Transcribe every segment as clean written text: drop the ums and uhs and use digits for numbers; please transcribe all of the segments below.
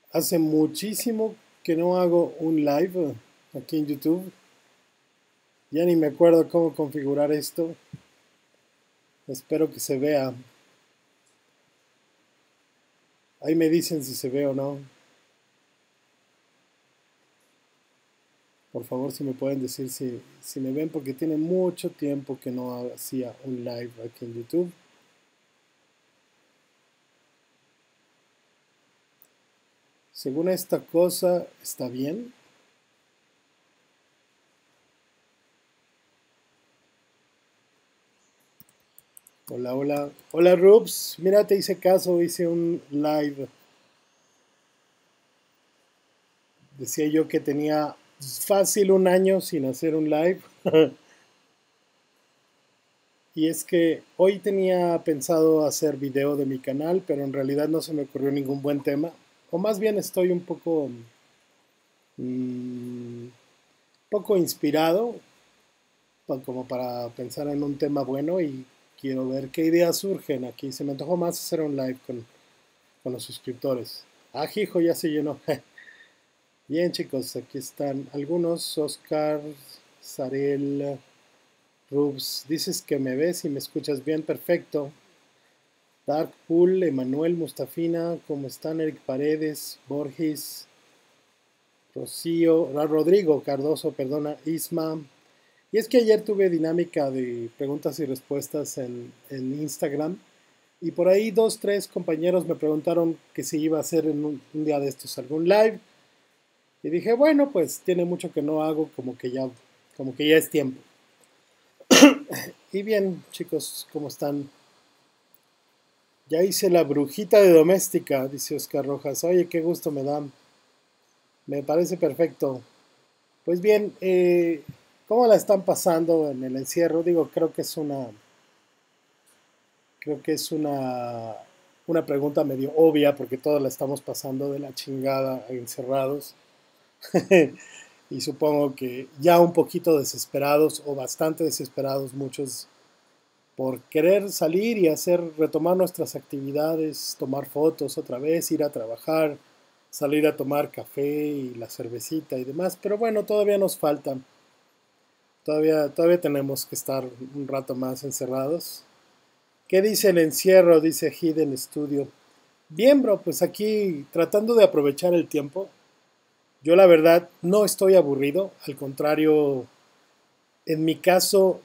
Hace muchísimo que no hago un live aquí en YouTube. Ya ni me acuerdo cómo configurar esto. Espero que se vea. Ahí me dicen si se ve o no. Por favor, si me pueden decir si me ven, porque tiene mucho tiempo que no hacía un live aquí en YouTube. Según esta cosa, está bien. Hola, hola. Hola, Rubs. Mira, te hice caso, hice un live. Decía yo que tenía fácil un año sin hacer un live. Y es que hoy tenía pensado hacer video de mi canal, pero en realidad no se me ocurrió ningún buen tema. O más bien estoy un poco inspirado como para pensar en un tema bueno y quiero ver qué ideas surgen aquí. Se me antojó más hacer un live con los suscriptores. Ah, hijo, ya se llenó. Bien, chicos, aquí están algunos. Oscar, Sarel, Rubs. Dices que me ves y me escuchas bien. Perfecto. Darkpool, Emanuel Mustafina, ¿cómo están? Eric Paredes, Borges, Rocío, Rodrigo Cardoso, perdona, Isma. Y es que ayer tuve dinámica de preguntas y respuestas en Instagram y por ahí dos, tres compañeros me preguntaron que si iba a hacer en un día de estos algún live y dije, bueno, pues tiene mucho que no hago, como que ya es tiempo. Y bien, chicos, ¿cómo están? Ya hice la brujita de doméstica, dice Oscar Rojas. Oye, qué gusto me da. Me parece perfecto. Pues bien, ¿cómo la están pasando en el encierro? Digo, creo que es una pregunta medio obvia porque todos la estamos pasando de la chingada encerrados. Y supongo que ya un poquito desesperados o bastante desesperados muchos por querer salir y retomar nuestras actividades, tomar fotos otra vez, ir a trabajar, salir a tomar café y la cervecita y demás. Pero bueno, todavía nos faltan. Todavía tenemos que estar un rato más encerrados. ¿Qué dice el encierro? Dice Hidden Studio. Bien, bro, pues aquí tratando de aprovechar el tiempo. Yo la verdad no estoy aburrido, al contrario, en mi caso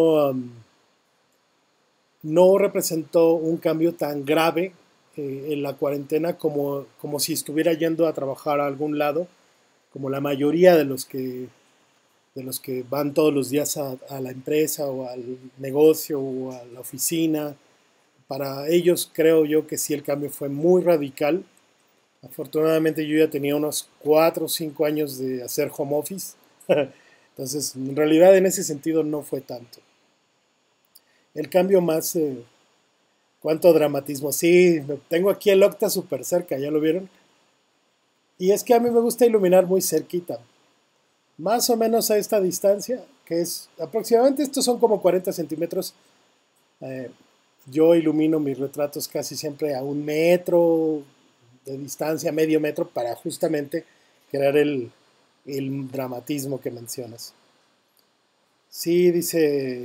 no representó un cambio tan grave en la cuarentena como si estuviera yendo a trabajar a algún lado, como la mayoría de los que van todos los días a la empresa o al negocio o a la oficina. Para ellos creo yo que sí el cambio fue muy radical. Afortunadamente yo ya tenía unos 4 o 5 años de hacer home office. Entonces, en realidad en ese sentido no fue tanto. El cambio más, cuánto dramatismo. Sí, tengo aquí el Octa súper cerca, ¿ya lo vieron? Y es que a mí me gusta iluminar muy cerquita. Más o menos a esta distancia, que es aproximadamente, estos son como 40 centímetros. eh, yo ilumino mis retratos casi siempre a 1 metro de distancia, medio metro, para justamente crear el dramatismo que mencionas. Sí, dice,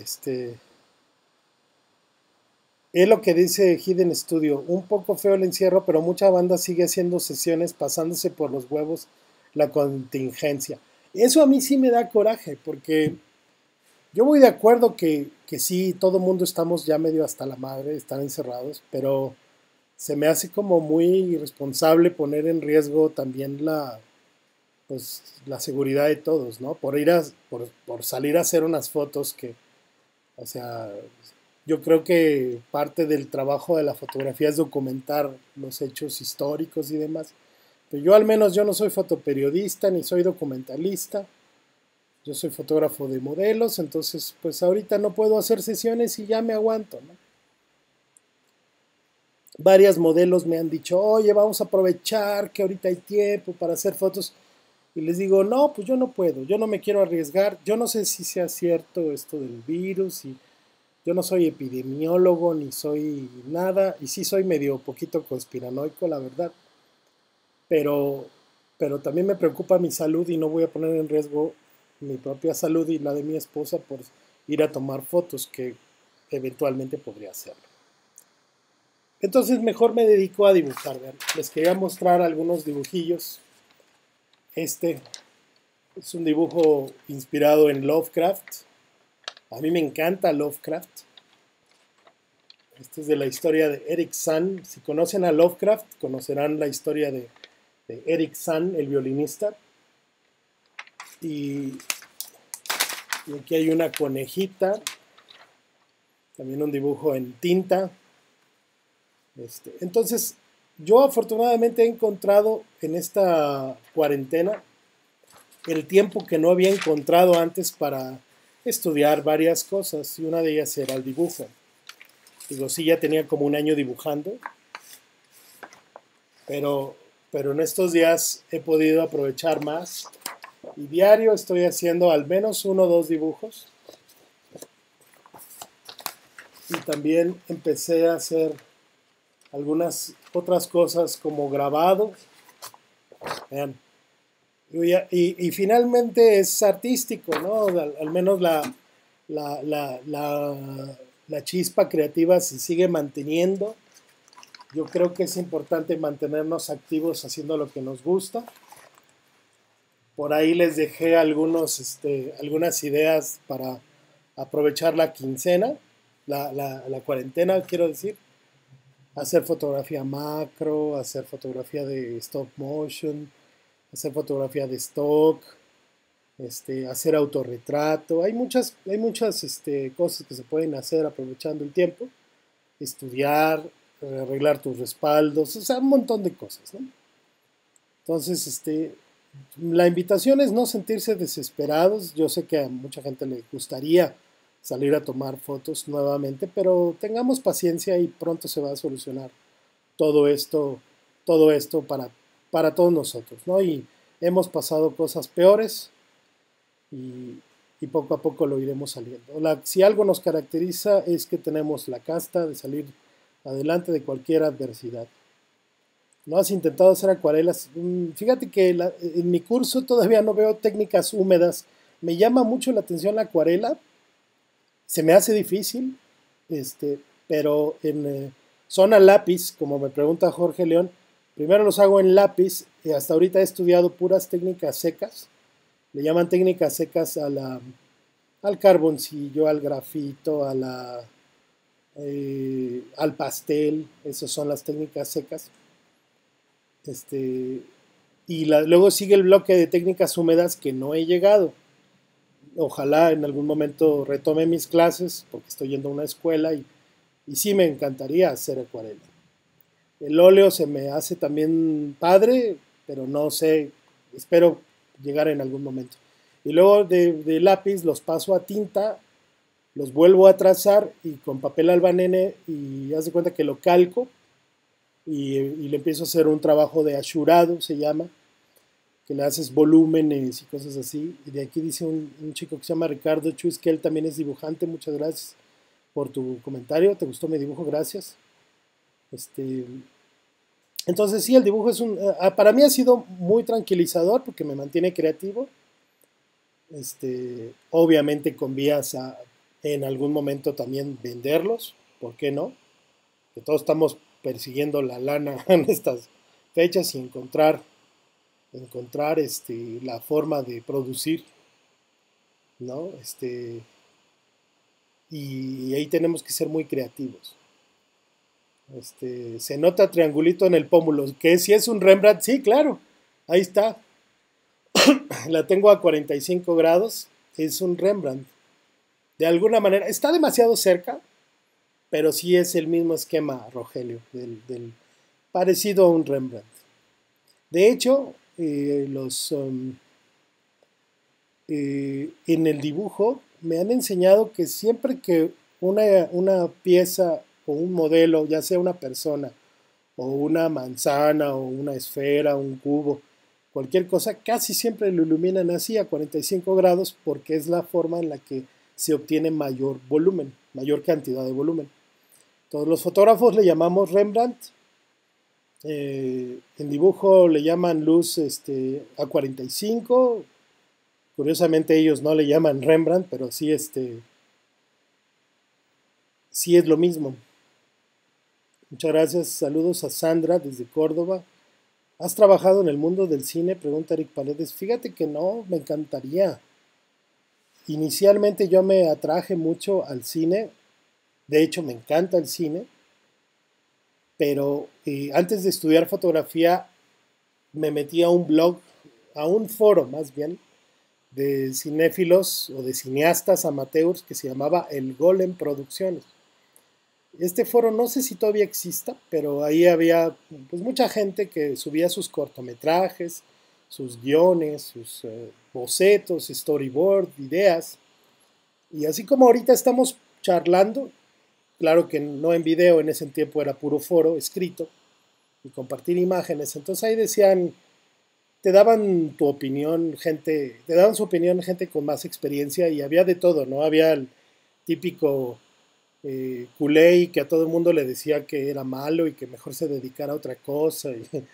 es lo que dice Hidden Studio, un poco feo el encierro, pero mucha banda sigue haciendo sesiones pasándose por los huevos la contingencia. Eso a mí sí me da coraje, porque yo voy de acuerdo que sí, todo el mundo estamos ya medio hasta la madre, están encerrados, pero se me hace como muy irresponsable poner en riesgo también pues, la seguridad de todos, ¿no? Por salir a hacer unas fotos o sea, yo creo que parte del trabajo de la fotografía es documentar los hechos históricos y demás. Pero yo al menos yo no soy fotoperiodista ni soy documentalista. Yo soy fotógrafo de modelos, entonces pues ahorita no puedo hacer sesiones y ya me aguanto, ¿no? Varias modelos me han dicho, oye, vamos a aprovechar que ahorita hay tiempo para hacer fotos. Y les digo, no, pues yo no puedo, yo no me quiero arriesgar, yo no sé si sea cierto esto del virus y yo no soy epidemiólogo ni soy nada y sí soy medio poquito conspiranoico, la verdad. pero, pero también me preocupa mi salud y no voy a poner en riesgo mi propia salud y la de mi esposa por ir a tomar fotos, que eventualmente podría hacerlo. Entonces mejor me dedico a dibujar. Vean. Les quería mostrar algunos dibujillos. Este es un dibujo inspirado en Lovecraft. A mí me encanta Lovecraft. Este es de la historia de Eric Sand. Si conocen a Lovecraft, conocerán la historia de Eric Sand, el violinista. Y aquí hay una conejita. También un dibujo en tinta. Entonces, yo afortunadamente he encontrado en esta cuarentena el tiempo que no había encontrado antes para estudiar varias cosas, y una de ellas era el dibujo. Digo, sí, ya tenía como un año dibujando, pero en estos días he podido aprovechar más, y diario estoy haciendo al menos 1 o 2 dibujos, y también empecé a hacer algunas otras cosas como grabado. Vean. Y finalmente es artístico, ¿no? Al menos la chispa creativa se sigue manteniendo. Yo creo que es importante mantenernos activos haciendo lo que nos gusta. Por ahí les dejé algunas ideas para aprovechar la quincena, la cuarentena, quiero decir. Hacer fotografía macro, hacer fotografía de stop motion, hacer fotografía de stock, hacer autorretrato. Hay muchas cosas que se pueden hacer aprovechando el tiempo. Estudiar, arreglar tus respaldos, o sea, un montón de cosas, ¿no? Entonces, la invitación es no sentirse desesperados. Yo sé que a mucha gente le gustaría salir a tomar fotos nuevamente, pero tengamos paciencia y pronto se va a solucionar todo esto, para todos nosotros, ¿no? Y hemos pasado cosas peores y poco a poco lo iremos saliendo. Si algo nos caracteriza es que tenemos la casta de salir adelante de cualquier adversidad. ¿No has intentado hacer acuarelas? Fíjate que en mi curso todavía no veo técnicas húmedas. Me llama mucho la atención la acuarela. Se me hace difícil, pero son a lápiz, como me pregunta Jorge León. Primero los hago en lápiz y hasta ahorita he estudiado puras técnicas secas. Le llaman técnicas secas al carboncillo, al grafito, al pastel. Esas son las técnicas secas. Luego sigue el bloque de técnicas húmedas que no he llegado. Ojalá en algún momento retome mis clases porque estoy yendo a una escuela y sí me encantaría hacer acuarela. El óleo se me hace también padre, pero no sé, espero llegar en algún momento. Y luego de lápiz los paso a tinta, los vuelvo a trazar y con papel albanene y haz de cuenta que lo calco y le empiezo a hacer un trabajo de asurado, se llama, que le haces volúmenes y cosas así. Y de aquí dice un chico que se llama Ricardo Chuis, que él también es dibujante. Muchas gracias por tu comentario. ¿Te gustó mi dibujo? Gracias. Entonces sí, el dibujo para mí ha sido muy tranquilizador porque me mantiene creativo. Obviamente con vías a en algún momento también venderlos, ¿por qué no? Que todos estamos persiguiendo la lana en estas fechas y encontrar la forma de producir, ¿no? Y ahí tenemos que ser muy creativos. Se nota triangulito en el pómulo, que si es un Rembrandt, sí, claro, ahí está. La tengo a 45 grados, es un Rembrandt. De alguna manera, está demasiado cerca, pero sí es el mismo esquema, Rogelio, parecido a un Rembrandt. De hecho, en el dibujo me han enseñado que siempre que una pieza o un modelo, ya sea una persona o una manzana o una esfera, un cubo, cualquier cosa, casi siempre lo iluminan así a 45 grados porque es la forma en la que se obtiene mayor volumen, mayor cantidad de volumen. Todos los fotógrafos le llamamos Rembrandt En dibujo le llaman luz A45. Curiosamente ellos no le llaman Rembrandt, pero sí, sí es lo mismo. Muchas gracias. Saludos a Sandra desde Córdoba. ¿Has trabajado en el mundo del cine? Pregunta Eric Paredes. Fíjate que no, me encantaría. Inicialmente yo me atraje mucho al cine. De hecho, me encanta el cine. Pero antes de estudiar fotografía me metí a un blog, a un foro más bien, de cinéfilos o de cineastas amateurs que se llamaba El Golem Producciones. Este foro no sé si todavía exista, pero ahí había pues mucha gente que subía sus cortometrajes, sus guiones, sus bocetos, storyboard, ideas. Y así como ahorita estamos charlando, claro que no en video, en ese tiempo era puro foro escrito y compartir imágenes. Entonces ahí decían, te daban tu opinión, gente, te daban su opinión gente con más experiencia y había de todo, ¿no? Había el típico culé y que a todo el mundo le decía que era malo y que mejor se dedicara a otra cosa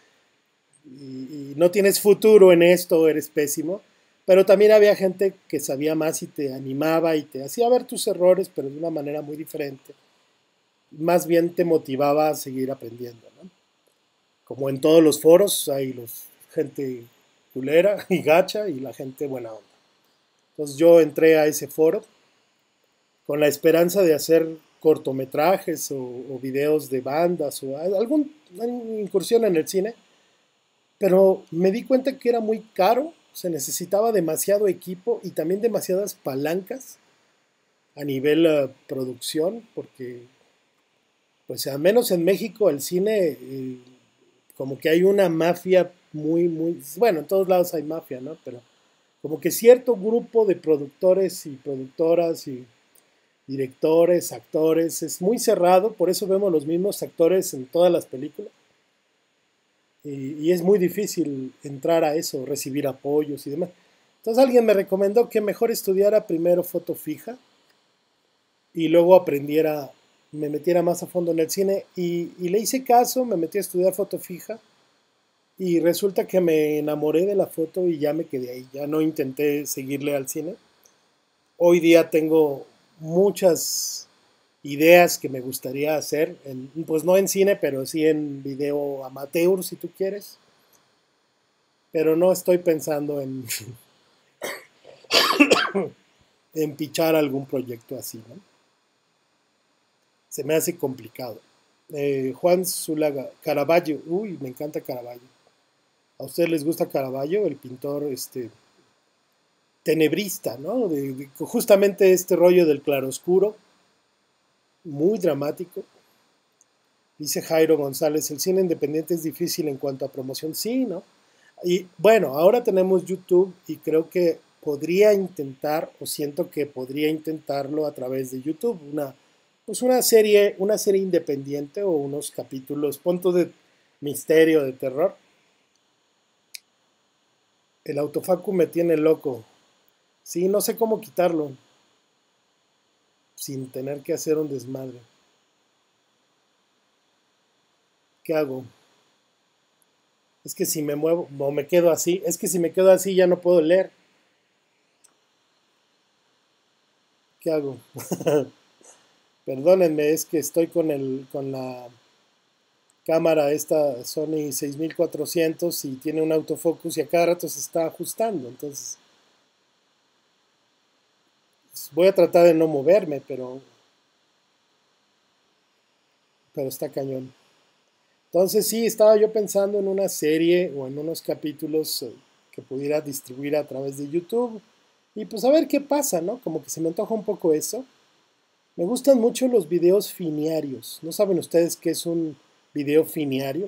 y no tienes futuro en esto, eres pésimo. Pero también había gente que sabía más y te animaba y te hacía ver tus errores, pero de una manera muy diferente. Más bien te motivaba a seguir aprendiendo, ¿no? Como en todos los foros, hay los gente culera y gacha y la gente buena onda. Entonces yo entré a ese foro con la esperanza de hacer cortometrajes o videos de bandas o alguna incursión en el cine, pero me di cuenta que era muy caro, se necesitaba demasiado equipo y también demasiadas palancas a nivel producción, porque pues al menos en México el cine como que hay una mafia muy, bueno, en todos lados hay mafia, ¿no? Pero como que cierto grupo de productores y productoras y directores, actores, es muy cerrado, por eso vemos los mismos actores en todas las películas. Y es muy difícil entrar a eso, recibir apoyos y demás. Entonces alguien me recomendó que mejor estudiara primero foto fija y luego aprendiera, me metiera más a fondo en el cine y le hice caso, me metí a estudiar foto fija y resulta que me enamoré de la foto y ya me quedé ahí, ya no intenté seguirle al cine. Hoy día tengo muchas ideas que me gustaría hacer, pues no en cine, pero sí en video amateur, si tú quieres, pero no estoy pensando en pichar algún proyecto así, ¿no? Se me hace complicado. Juan Zulaga, Caravaggio, uy, me encanta Caravaggio. ¿A ustedes les gusta Caravaggio, el pintor tenebrista, ¿no? Justamente este rollo del claroscuro, muy dramático. Dice Jairo González, el cine independiente es difícil en cuanto a promoción. Sí, ¿no? Y bueno, ahora tenemos YouTube y creo que podría intentar, o siento que podría intentarlo a través de YouTube, pues una serie independiente o unos capítulos, puntos de misterio, de terror. El autofacu me tiene loco. Sí, no sé cómo quitarlo sin tener que hacer un desmadre. ¿Qué hago? Es que si me muevo o me quedo así, es que si me quedo así ya no puedo leer. ¿Qué hago? Perdónenme, es que estoy con la cámara esta Sony 6400 y tiene un autofocus y a cada rato se está ajustando. Entonces, pues, voy a tratar de no moverme, pero está cañón. Entonces, sí, estaba yo pensando en una serie o en unos capítulos que pudiera distribuir a través de YouTube y pues a ver qué pasa, ¿no? Como que se me antoja un poco eso. Me gustan mucho los videos finiarios. ¿No saben ustedes qué es un video finiario?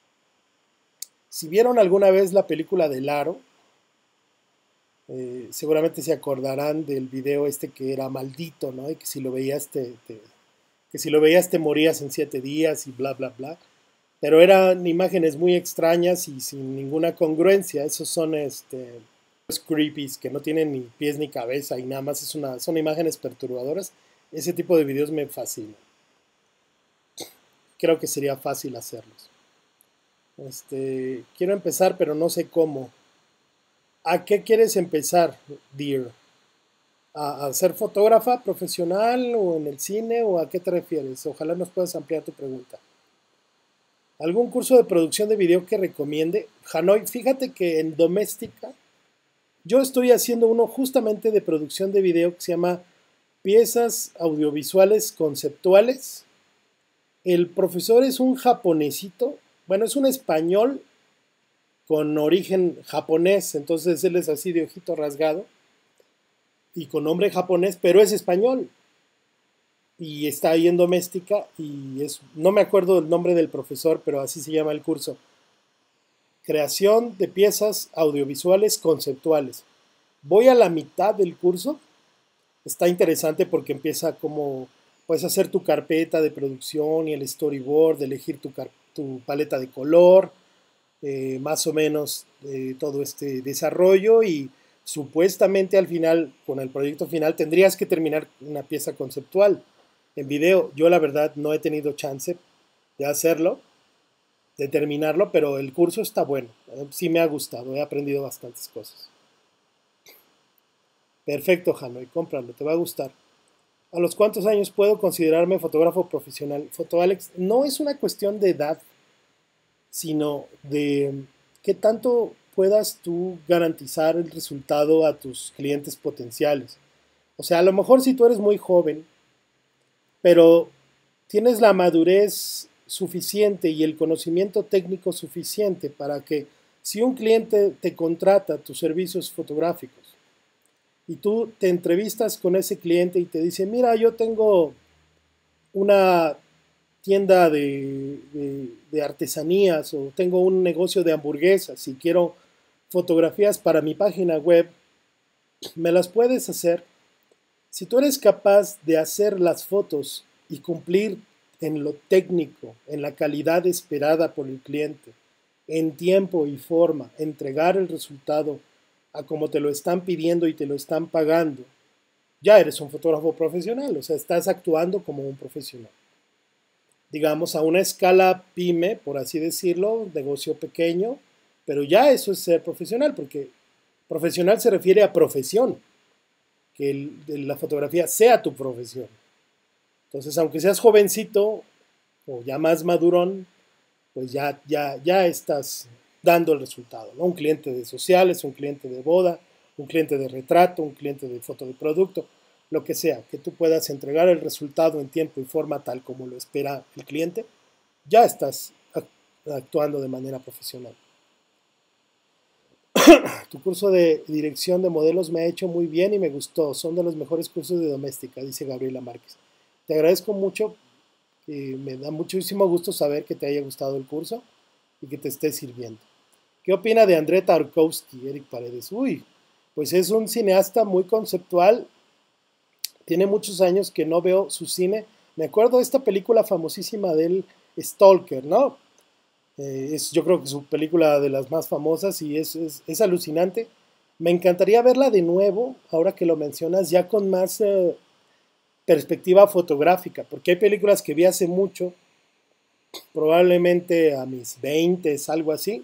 Si vieron alguna vez la película del Aro, seguramente se acordarán del video este que era maldito, ¿no? Y que si lo veías que si lo veías te morías en 7 días y bla, bla, bla. Pero eran imágenes muy extrañas y sin ninguna congruencia. Esos son los creepies que no tienen ni pies ni cabeza y nada más son imágenes perturbadoras. Ese tipo de videos me fascinan. Creo que sería fácil hacerlos. Quiero empezar, pero no sé cómo. ¿A qué quieres empezar, Dear? ¿A ser fotógrafa profesional o en el cine o a qué te refieres? Ojalá nos puedas ampliar tu pregunta. ¿Algún curso de producción de video que recomiende? Hanoi, fíjate que en Doméstica yo estoy haciendo uno justamente de producción de video que se llama Piezas Audiovisuales Conceptuales. El profesor es un japonesito, bueno, es un español con origen japonés, entonces él es así de ojito rasgado y con nombre japonés, pero es español y está ahí en Doméstica y no me acuerdo el nombre del profesor, pero así se llama el curso. Creación de piezas audiovisuales conceptuales. Voy a la mitad del curso. Está interesante porque empieza como puedes hacer tu carpeta de producción y el storyboard, elegir tu paleta de color, más o menos todo este desarrollo y supuestamente al final, con el proyecto final, tendrías que terminar una pieza conceptual en video. Yo la verdad no he tenido chance de hacerlo, de terminarlo, pero el curso está bueno. Sí me ha gustado, he aprendido bastantes cosas. Perfecto, Hanoi, cómpralo, te va a gustar. ¿A los cuántos años puedo considerarme fotógrafo profesional? Fotoalex, no es una cuestión de edad, sino de qué tanto puedas tú garantizar el resultado a tus clientes potenciales. O sea, a lo mejor si tú eres muy joven, pero tienes la madurez suficiente y el conocimiento técnico suficiente para que si un cliente te contrata tus servicios fotográficos y tú te entrevistas con ese cliente y te dice, mira, yo tengo una tienda de artesanías o tengo un negocio de hamburguesas y quiero fotografías para mi página web, me las puedes hacer. Si tú eres capaz de hacer las fotos y cumplir en lo técnico, en la calidad esperada por el cliente, en tiempo y forma, entregar el resultado a como te lo están pidiendo y te lo están pagando, ya eres un fotógrafo profesional, o sea, estás actuando como un profesional. Digamos, a una escala pyme, por así decirlo, negocio pequeño, pero ya eso es ser profesional, porque profesional se refiere a profesión, que la fotografía sea tu profesión. Entonces, aunque seas jovencito o ya más madurón, pues ya estás dando el resultado, ¿no? Un cliente de sociales, un cliente de boda, un cliente de retrato, un cliente de foto de producto, lo que sea, que tú puedas entregar el resultado en tiempo y forma tal como lo espera el cliente, ya estás actuando de manera profesional. Tu curso de dirección de modelos me ha hecho muy bien y me gustó. Son de los mejores cursos de doméstica, dice Gabriela Márquez. Te agradezco mucho. Me da muchísimo gusto saber que te haya gustado el curso y que te esté sirviendo. ¿Qué opina de André Tarkovsky, Eric Paredes? Uy, pues es un cineasta muy conceptual. Tiene muchos años que no veo su cine. Me acuerdo de esta película famosísima del Stalker, ¿no? Yo creo que su película de las más famosas y es alucinante. Me encantaría verla de nuevo, ahora que lo mencionas, ya con más perspectiva fotográfica, porque hay películas que vi hace mucho, probablemente a mis 20, algo así,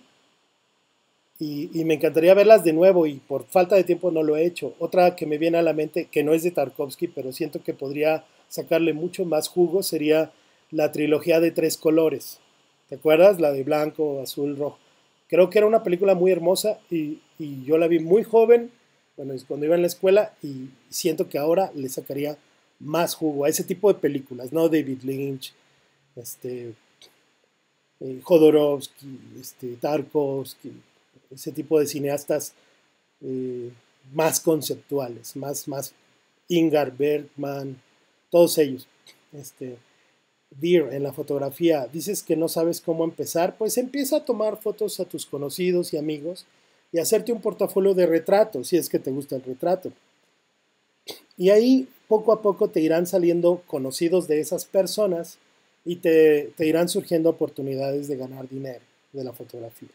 y me encantaría verlas de nuevo y por falta de tiempo no lo he hecho. Otra que me viene a la mente, que no es de Tarkovsky, pero siento que podría sacarle mucho más jugo, sería la trilogía de tres colores. ¿Te acuerdas? La de blanco, azul, rojo. Creo que era una película muy hermosa y yo la vi muy joven, bueno, es cuando iba en la escuela y siento que ahora le sacaría más jugo a ese tipo de películas, ¿no? David Lynch, este, Jodorowsky, Tarkovsky, ese tipo de cineastas eh, más conceptuales, más Ingmar Bergman, todos ellos. Dear, en la fotografía, dices que no sabes cómo empezar, pues empieza a tomar fotos a tus conocidos y amigos y hacerte un portafolio de retratos, si es que te gusta el retrato. Y ahí poco a poco te irán saliendo conocidos de esas personas y te irán surgiendo oportunidades de ganar dinero de la fotografía.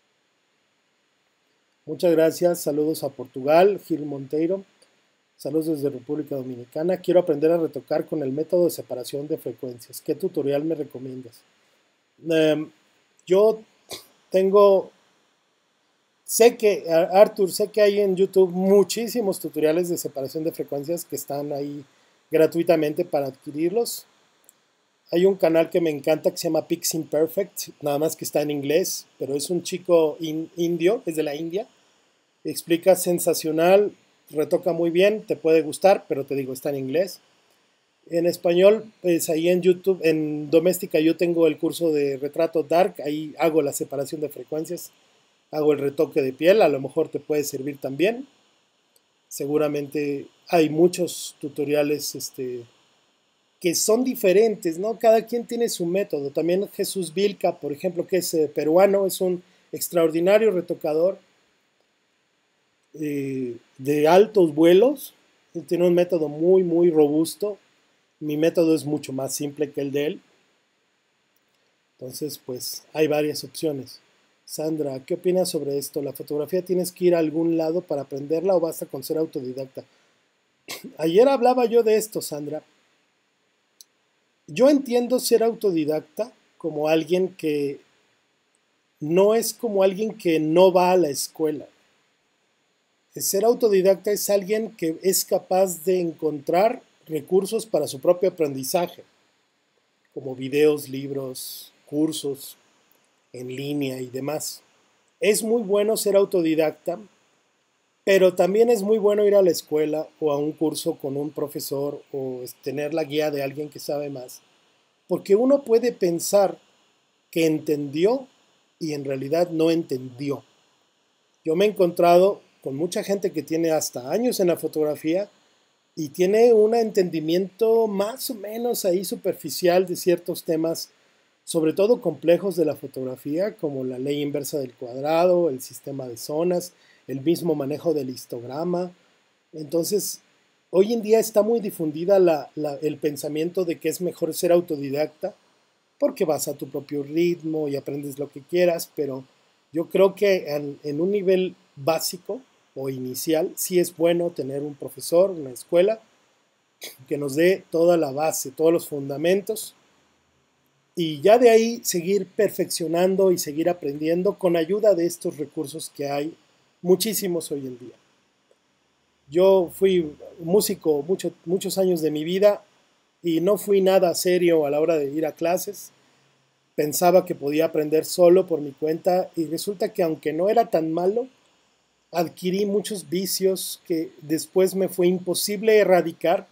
Muchas gracias, saludos a Portugal, Gil Monteiro, saludos desde República Dominicana. Quiero aprender a retocar con el método de separación de frecuencias. ¿Qué tutorial me recomiendas? Yo tengo, sé que, Arthur, sé que hay en YouTube muchísimos tutoriales de separación de frecuencias que están ahí gratuitamente para adquirirlos. Hay un canal que me encanta que se llama Piximperfect, nada más que está en inglés, pero es un chico indio, es de la India. Explica sensacional, retoca muy bien, te puede gustar, pero te digo, está en inglés. En español, pues ahí en YouTube, en Doméstica, yo tengo el curso de retrato dark, ahí hago la separación de frecuencias, hago el retoque de piel, a lo mejor te puede servir también. Seguramente hay muchos tutoriales que son diferentes, ¿no? Cada quien tiene su método. También Jesús Vilca, por ejemplo, que es peruano, es un extraordinario retocador de altos vuelos. Él tiene un método muy, muy robusto. Mi método es mucho más simple que el de él. Entonces, pues hay varias opciones. Sandra, ¿qué opinas sobre esto? ¿La fotografía tienes que ir a algún lado para aprenderla o basta con ser autodidacta? Ayer hablaba yo de esto, Sandra. Yo entiendo ser autodidacta como alguien que no es como alguien que no va a la escuela. Ser autodidacta es alguien que es capaz de encontrar recursos para su propio aprendizaje, como videos, libros, cursos en línea y demás. Es muy bueno ser autodidacta, pero también es muy bueno ir a la escuela o a un curso con un profesor o tener la guía de alguien que sabe más, porque uno puede pensar que entendió y en realidad no entendió. Yo me he encontrado con mucha gente que tiene hasta años en la fotografía y tiene un entendimiento más o menos ahí superficial de ciertos temas, sobre todo complejos de la fotografía, como la ley inversa del cuadrado, el sistema de zonas, el mismo manejo del histograma. Entonces, hoy en día está muy difundida el pensamiento de que es mejor ser autodidacta porque vas a tu propio ritmo y aprendes lo que quieras, pero yo creo que en un nivel básico o inicial sí es bueno tener un profesor, una escuela, que nos dé toda la base, todos los fundamentos, y ya de ahí seguir perfeccionando y seguir aprendiendo con ayuda de estos recursos que hay muchísimos hoy en día. Yo fui músico muchos años de mi vida y no fui nada serio a la hora de ir a clases. Pensaba que podía aprender solo por mi cuenta y resulta que aunque no era tan malo, adquirí muchos vicios que después me fue imposible erradicar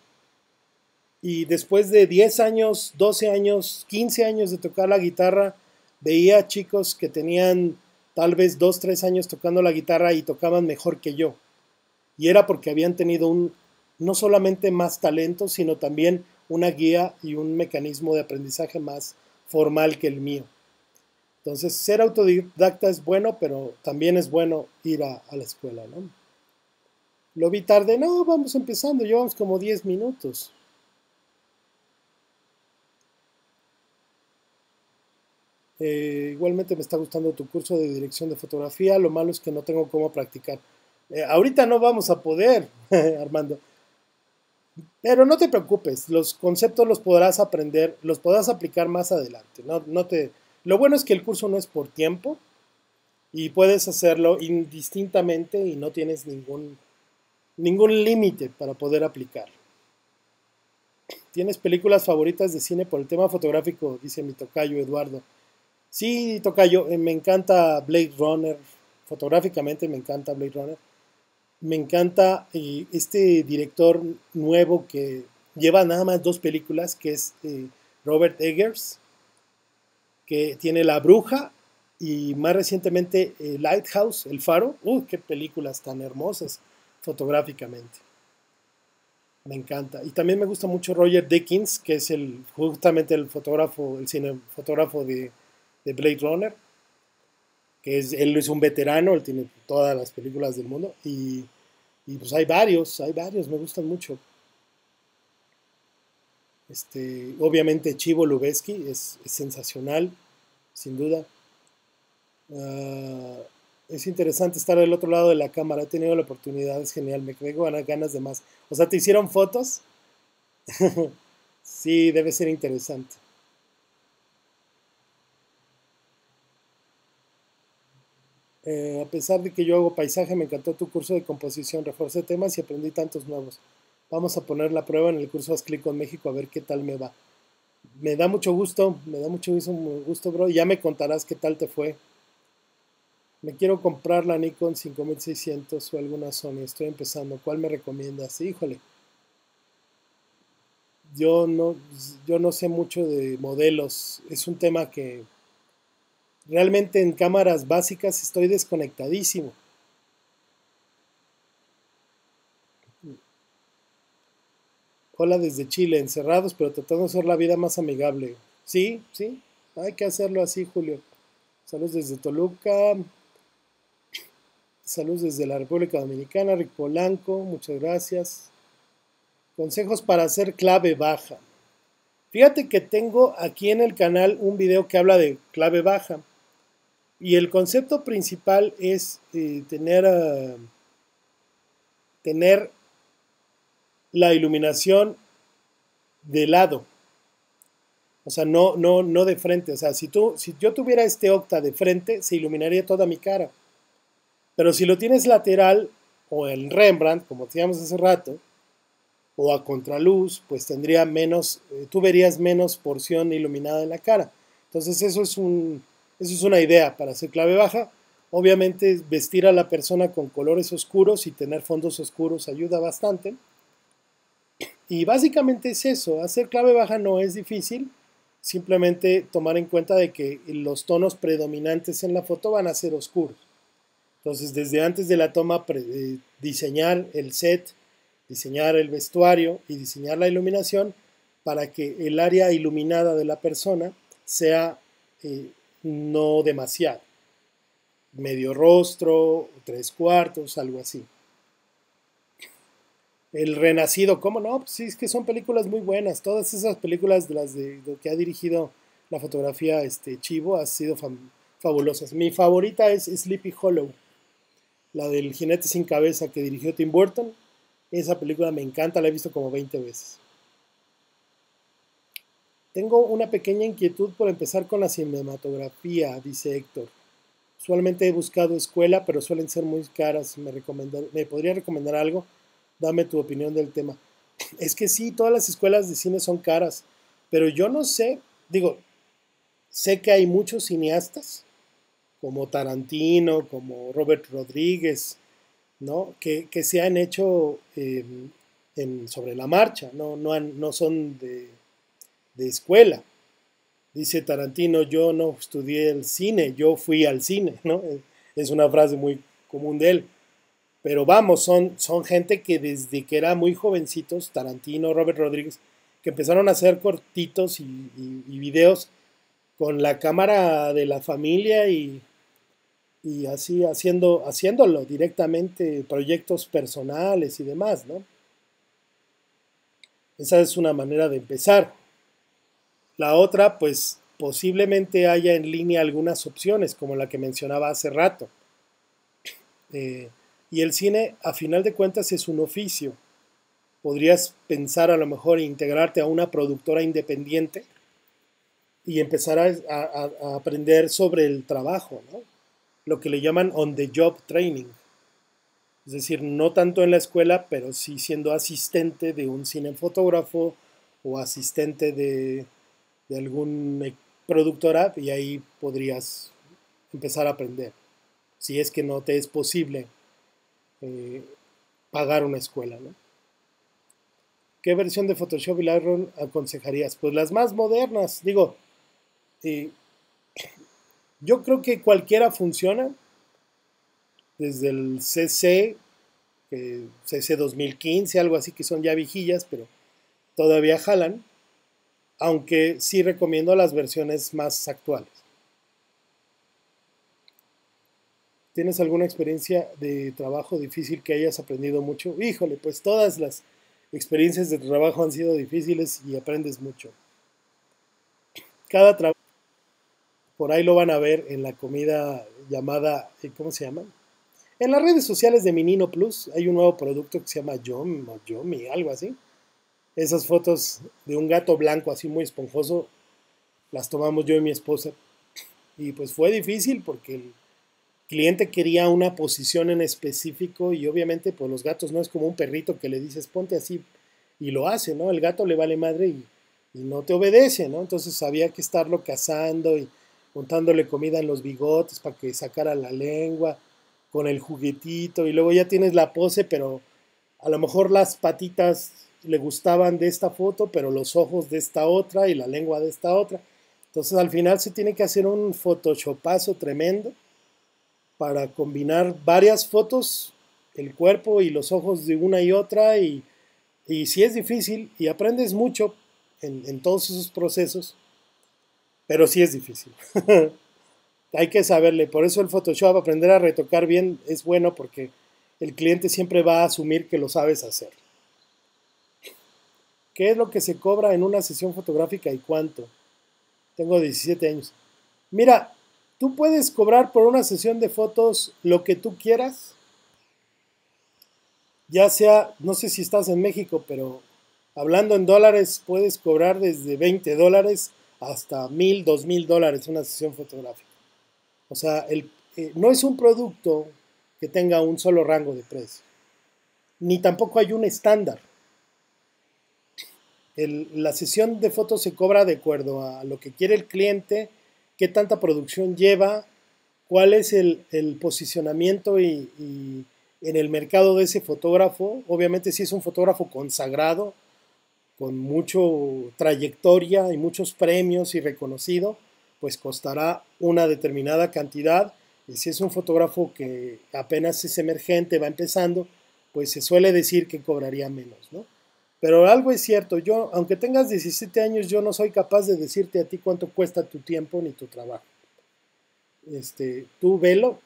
y después de 10 años, 12 años, 15 años de tocar la guitarra, veía chicos que tenían tal vez 2, 3 años tocando la guitarra y tocaban mejor que yo. Y era porque habían tenido no solamente más talento, sino también una guía y un mecanismo de aprendizaje más formal que el mío. Entonces, ser autodidacta es bueno, pero también es bueno ir a la escuela, ¿no? Lo vi tarde, no, vamos empezando, llevamos como 10 minutos. Igualmente me está gustando tu curso de dirección de fotografía, lo malo es que no tengo cómo practicar. Ahorita no vamos a poder, Armando, pero no te preocupes, los conceptos los podrás aprender, los podrás aplicar más adelante. Lo bueno es que el curso no es por tiempo y puedes hacerlo indistintamente y no tienes ningún límite para poder aplicar. ¿Tienes películas favoritas de cine por el tema fotográfico? Dice mi tocayo Eduardo. Sí, tocayo, me encanta Blade Runner, fotográficamente me encanta Blade Runner. Me encanta este director nuevo que lleva nada más 2 películas, que es Robert Eggers, que tiene La Bruja y más recientemente Lighthouse, El Faro. ¡Qué películas tan hermosas fotográficamente! Me encanta. Y también me gusta mucho Roger Deakins, que es justamente el fotógrafo, el cinefotógrafo de Blade Runner, que él es un veterano, él tiene todas las películas del mundo y pues hay varios, me gustan mucho. Obviamente Chivo Lubeski es sensacional, sin duda. Uh, es interesante estar del otro lado de la cámara, he tenido la oportunidad, es genial, me quedé con ganas de más. O sea, ¿te hicieron fotos? Sí, debe ser interesante. A pesar de que yo hago paisaje, me encantó tu curso de composición, reforcé temas y aprendí tantos nuevos. Vamos a poner la prueba en el curso Haz Clic con México a ver qué tal me va. Me da mucho gusto, bro. Ya me contarás qué tal te fue. Me quiero comprar la Nikon 5600 o alguna Sony. Estoy empezando. ¿Cuál me recomiendas? Híjole, yo no, yo no sé mucho de modelos. Es un tema que realmente en cámaras básicas estoy desconectadísimo. Hola desde Chile, encerrados, pero tratando de hacer la vida más amigable. Sí, sí, hay que hacerlo así, Julio. Saludos desde Toluca, saludos desde la República Dominicana, Rick Polanco, muchas gracias. Consejos para hacer clave baja. Fíjate que tengo aquí en el canal un video que habla de clave baja y el concepto principal es tener la iluminación de lado, o sea, no de frente. O sea, si yo tuviera este octa de frente, se iluminaría toda mi cara. Pero si lo tienes lateral o en Rembrandt, como decíamos hace rato, o a contraluz, pues tendría menos, tú verías menos porción iluminada en la cara. Entonces eso es una idea para hacer clave baja. Obviamente vestir a la persona con colores oscuros y tener fondos oscuros ayuda bastante. Y básicamente es eso, hacer clave baja no es difícil, simplemente tomar en cuenta de que los tonos predominantes en la foto van a ser oscuros. Entonces, desde antes de la toma, diseñar el set, diseñar el vestuario y diseñar la iluminación para que el área iluminada de la persona sea no demasiado, medio rostro, tres cuartos, algo así. El Renacido, ¿cómo no? Pues sí, es que son películas muy buenas. Todas esas películas de que ha dirigido la fotografía Chivo han sido fabulosas. Mi favorita es Sleepy Hollow, la del jinete sin cabeza que dirigió Tim Burton. Esa película me encanta, la he visto como 20 veces. Tengo una pequeña inquietud por empezar con la cinematografía, dice Héctor. Usualmente he buscado escuela, pero suelen ser muy caras. ¿Me podría recomendar algo? Dame tu opinión del tema. Es que sí, todas las escuelas de cine son caras, pero yo no sé, digo, sé que hay muchos cineastas, como Tarantino, como Robert Rodríguez, ¿no? Que se han hecho sobre la marcha, no son de escuela. Dice Tarantino, yo no estudié el cine, yo fui al cine, ¿no? Es una frase muy común de él. Pero vamos, son gente que desde que era muy jovencitos, Tarantino, Robert Rodríguez, que empezaron a hacer cortitos y videos con la cámara de la familia y así haciéndolo directamente, proyectos personales y demás, ¿no? Esa es una manera de empezar. La otra, pues posiblemente haya en línea algunas opciones, como la que mencionaba hace rato. Eh, y el cine, a final de cuentas, es un oficio. Podrías pensar a lo mejor integrarte a una productora independiente y empezar a aprender sobre el trabajo, ¿no? Lo que le llaman on the job training. Es decir, no tanto en la escuela, pero sí siendo asistente de un cinefotógrafo o asistente de algún productora y ahí podrías empezar a aprender, si es que no te es posible eh, pagar una escuela, ¿no? ¿Qué versión de Photoshop y Lightroom aconsejarías? Pues las más modernas, digo, eh, yo creo que cualquiera funciona, desde el CC, CC 2015, algo así que son ya viejillas, pero todavía jalan, aunque sí recomiendo las versiones más actuales. ¿Tienes alguna experiencia de trabajo difícil que hayas aprendido mucho? Híjole, pues todas las experiencias de trabajo han sido difíciles y aprendes mucho. Cada trabajo, por ahí lo van a ver en la comida llamada, ¿cómo se llama? En las redes sociales de Minino Plus hay un nuevo producto que se llama Yom o Yomi, algo así. Esas fotos de un gato blanco así muy esponjoso las tomamos yo y mi esposa. Y pues fue difícil porque cliente quería una posición en específico y obviamente pues los gatos no es como un perrito que le dices ponte así y lo hace, ¿no? El gato le vale madre y no te obedece, ¿no? Entonces había que estarlo cazando y montándole comida en los bigotes para que sacara la lengua con el juguetito y luego ya tienes la pose, pero a lo mejor las patitas le gustaban de esta foto, pero los ojos de esta otra y la lengua de esta otra. Entonces al final se tiene que hacer un photoshopazo tremendo para combinar varias fotos, el cuerpo y los ojos de una y otra, y sí es difícil y aprendes mucho en todos esos procesos, pero sí es difícil. Hay que saberle, por eso el Photoshop, aprender a retocar bien es bueno porque el cliente siempre va a asumir que lo sabes hacer. ¿Qué es lo que se cobra en una sesión fotográfica y cuánto? Tengo 17 años. Mira, tú puedes cobrar por una sesión de fotos lo que tú quieras, ya sea, no sé si estás en México, pero hablando en dólares, puedes cobrar desde $20 hasta $1,000, $2,000 una sesión fotográfica. O sea, no es un producto que tenga un solo rango de precio, ni tampoco hay un estándar. La sesión de fotos se cobra de acuerdo a lo que quiere el cliente, qué tanta producción lleva, cuál es el posicionamiento y en el mercado de ese fotógrafo. Obviamente si es un fotógrafo consagrado, con mucho trayectoria y muchos premios y reconocido, pues costará una determinada cantidad. Y si es un fotógrafo que apenas es emergente, va empezando, pues se suele decir que cobraría menos, ¿no? Pero algo es cierto, yo, aunque tengas 17 años, yo no soy capaz de decirte a ti cuánto cuesta tu tiempo ni tu trabajo. Tú velo,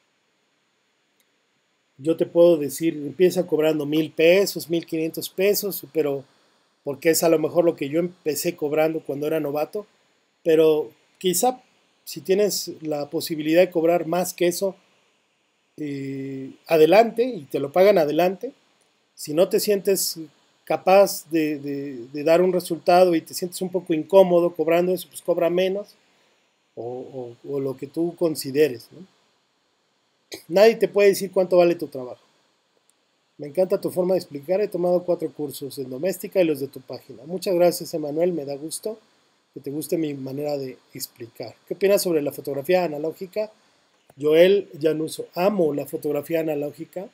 yo te puedo decir, empieza cobrando 1,000 pesos, 1,500 pesos, pero porque es a lo mejor lo que yo empecé cobrando cuando era novato, pero quizá si tienes la posibilidad de cobrar más que eso, adelante y te lo pagan adelante. Si no te sientes capaz de dar un resultado y te sientes un poco incómodo cobrando eso, pues cobra menos o lo que tú consideres, ¿no? Nadie te puede decir cuánto vale tu trabajo. Me encanta tu forma de explicar. He tomado 4 cursos en doméstica y los de tu página. Muchas gracias, Emanuel. Me da gusto que te guste mi manera de explicar. ¿Qué opinas sobre la fotografía analógica? Joel Llanuso. Amo la fotografía analógica.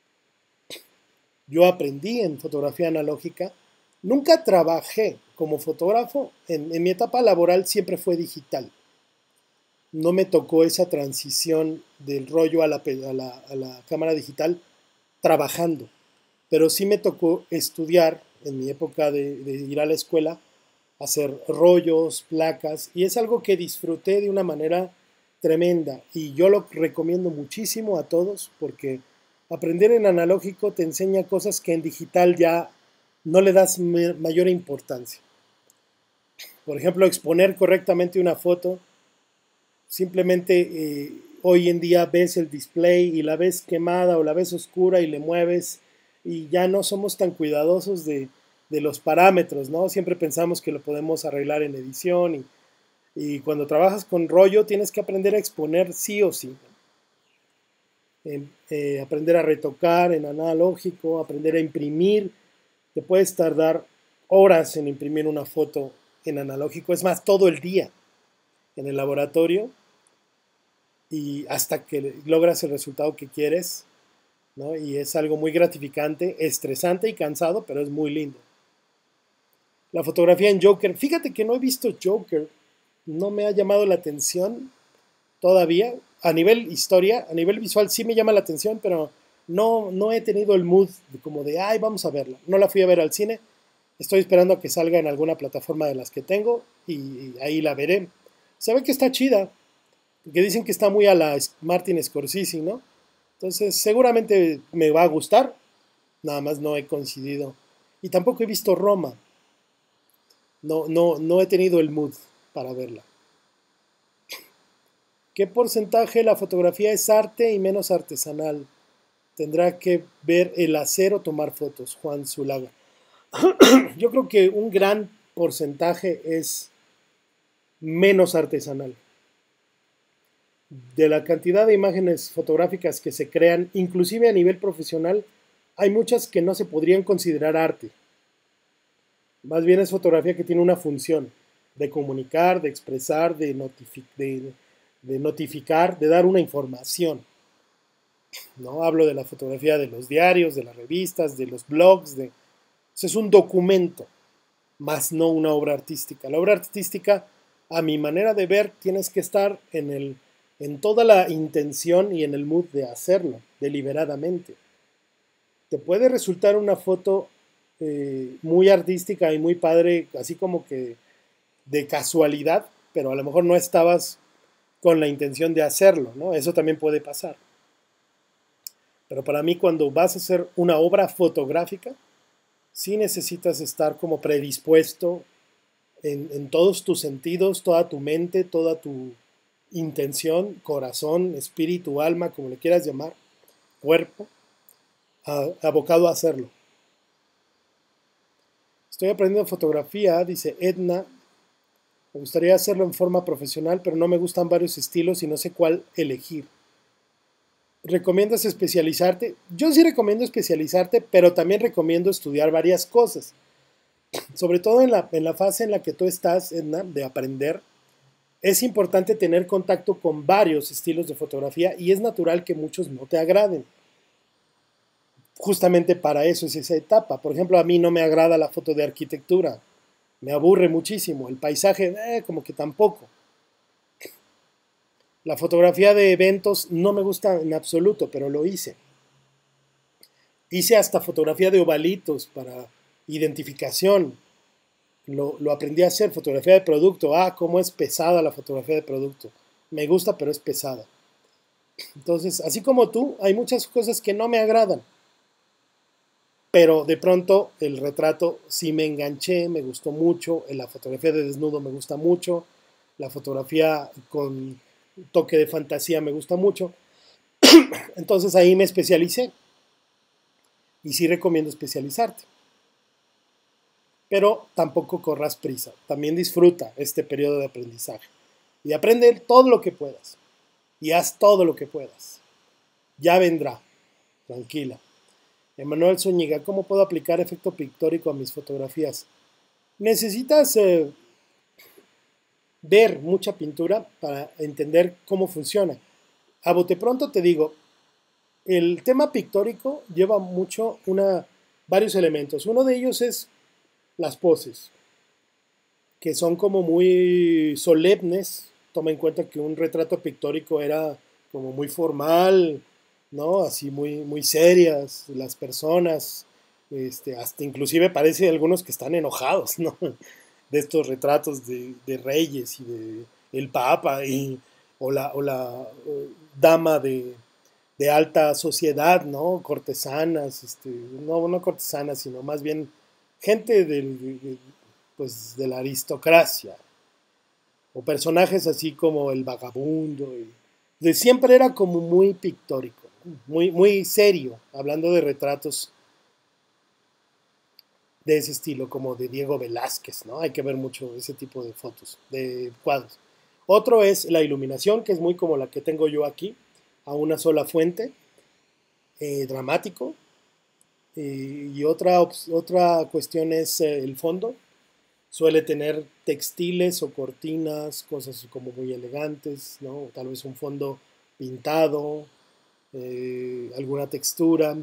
Yo aprendí en fotografía analógica. Nunca trabajé como fotógrafo. En mi etapa laboral siempre fue digital. No me tocó esa transición del rollo a la cámara digital trabajando, pero sí me tocó estudiar en mi época de ir a la escuela, hacer rollos, placas, y es algo que disfruté de una manera tremenda y yo lo recomiendo muchísimo a todos porque aprender en analógico te enseña cosas que en digital ya no le das mayor importancia. Por ejemplo, exponer correctamente una foto. Simplemente hoy en día ves el display y la ves quemada o la ves oscura y le mueves y ya no somos tan cuidadosos de los parámetros, ¿no? Siempre pensamos que lo podemos arreglar en edición y cuando trabajas con rollo tienes que aprender a exponer sí o sí. Aprender a retocar en analógico, aprender a imprimir. Te puedes tardar horas en imprimir una foto en analógico, es más, todo el día en el laboratorio y hasta que logras el resultado que quieres, ¿no? Y es algo muy gratificante, estresante y cansado, pero es muy lindo. La fotografía en Joker, fíjate que no he visto Joker, no me ha llamado la atención todavía. A nivel historia, a nivel visual sí me llama la atención, pero no he tenido el mood como de, ay, vamos a verla. No la fui a ver al cine, estoy esperando a que salga en alguna plataforma de las que tengo y ahí la veré. Se ve que está chida, porque dicen que está muy a la Martin Scorsese, ¿no? Entonces seguramente me va a gustar, nada más no he coincidido. Y tampoco he visto Roma, no he tenido el mood para verla. ¿Qué porcentaje de la fotografía es arte y menos artesanal? Tendrá que ver el hacer o tomar fotos, Juan Zulaga. Yo creo que un gran porcentaje es menos artesanal. de la cantidad de imágenes fotográficas que se crean, inclusive a nivel profesional, hay muchas que no se podrían considerar arte. Más bien es fotografía que tiene una función de comunicar, de expresar, de notificar, de dar una información. ¿No? Hablo de la fotografía de los diarios, de las revistas, de los blogs. Eso es un documento, más no una obra artística. La obra artística, a mi manera de ver, tienes que estar en toda la intención y en el mood de hacerlo, deliberadamente. Te puede resultar una foto muy artística y muy padre, así como que de casualidad, pero a lo mejor no estabas con la intención de hacerlo, ¿no? Eso también puede pasar. Pero para mí, cuando vas a hacer una obra fotográfica, sí necesitas estar como predispuesto en todos tus sentidos, toda tu mente, toda tu intención, corazón, espíritu, alma, como le quieras llamar, cuerpo, abocado a hacerlo. Estoy aprendiendo fotografía, dice Edna. Me gustaría hacerlo en forma profesional, pero no me gustan varios estilos y no sé cuál elegir. ¿Recomiendas especializarte? Yo sí recomiendo especializarte, pero también recomiendo estudiar varias cosas. Sobre todo en la fase en la que tú estás, Edna, de aprender, es importante tener contacto con varios estilos de fotografía y es natural que muchos no te agraden. Justamente para eso es esa etapa. Por ejemplo, a mí no me agrada la foto de arquitectura. Me aburre muchísimo. El paisaje, como que tampoco. La fotografía de eventos no me gusta en absoluto, pero lo hice. Hice hasta fotografía de ovalitos para identificación. Lo aprendí a hacer, fotografía de producto. Cómo es pesada la fotografía de producto. Me gusta, pero es pesada. Entonces, así como tú, hay muchas cosas que no me agradan. Pero de pronto el retrato sí me enganché, me gustó mucho. La fotografía de desnudo me gusta mucho. La fotografía con toque de fantasía me gusta mucho. Entonces ahí me especialicé. Y sí recomiendo especializarte. Pero tampoco corras prisa. También disfruta este periodo de aprendizaje. Y aprende todo lo que puedas. Y haz todo lo que puedas. Ya vendrá. Tranquila. Emanuel Zúñiga, ¿cómo puedo aplicar efecto pictórico a mis fotografías? Necesitas ver mucha pintura para entender cómo funciona. A bote pronto te digo, el tema pictórico lleva varios elementos. Uno de ellos es las poses, que son como muy solemnes. Toma en cuenta que un retrato pictórico era como muy formal, ¿no? Así muy serias las personas. Hasta inclusive parece algunos que están enojados, ¿no? De estos retratos de reyes y de el papa o la dama de alta sociedad, ¿no? Cortesanas, no cortesanas, sino más bien gente pues, de la aristocracia, o personajes así como el vagabundo. Siempre era como muy pictórico, muy serio, hablando de retratos de ese estilo, como de Diego Velázquez, ¿no? Hay que ver mucho ese tipo de fotos, de cuadros. Otro es la iluminación, que es muy como la que tengo yo aquí, a una sola fuente, dramático. Y otra cuestión es el fondo. Suele tener textiles o cortinas, cosas como muy elegantes, ¿no? Tal vez un fondo pintado, alguna textura.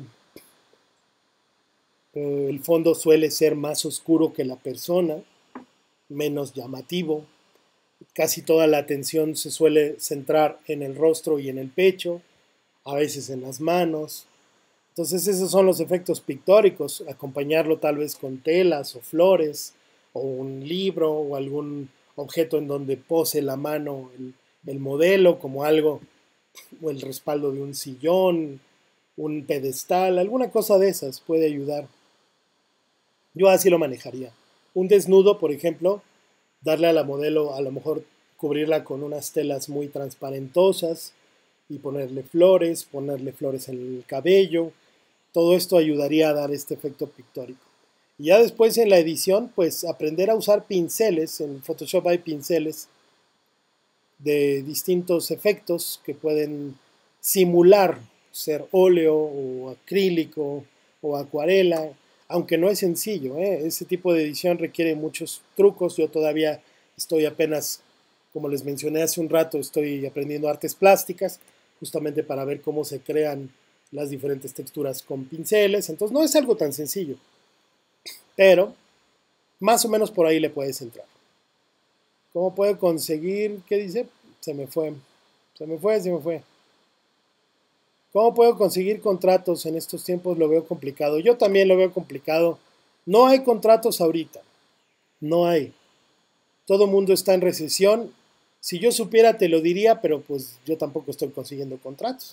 El fondo suele ser más oscuro que la persona, menos llamativo. Casi toda la atención se suele centrar en el rostro y en el pecho, a veces en las manos. Entonces esos son los efectos pictóricos, acompañarlo tal vez con telas o flores o un libro o algún objeto en donde pose la mano el modelo como algo, o el respaldo de un sillón, un pedestal, alguna cosa de esas puede ayudar. Yo así lo manejaría. Un desnudo, por ejemplo, darle a la modelo, a lo mejor cubrirla con unas telas muy transparentosas y ponerle flores en el cabello. Todo esto ayudaría a dar este efecto pictórico. Y ya después en la edición, pues aprender a usar pinceles. En Photoshop hay pinceles de distintos efectos que pueden simular ser óleo o acrílico o acuarela, aunque no es sencillo, ¿eh? Ese tipo de edición requiere muchos trucos. Yo todavía estoy apenas, como les mencioné hace un rato, estoy aprendiendo artes plásticas, justamente para ver cómo se crean las diferentes texturas con pinceles. Entonces no es algo tan sencillo, pero más o menos por ahí le puedes entrar. ¿Cómo puedo conseguir? ¿Qué dice? Se me fue. Se me fue, se me fue. ¿Cómo puedo conseguir contratos en estos tiempos? Lo veo complicado. Yo también lo veo complicado. No hay contratos ahorita. No hay. Todo el mundo está en recesión. Si yo supiera te lo diría, pero pues yo tampoco estoy consiguiendo contratos.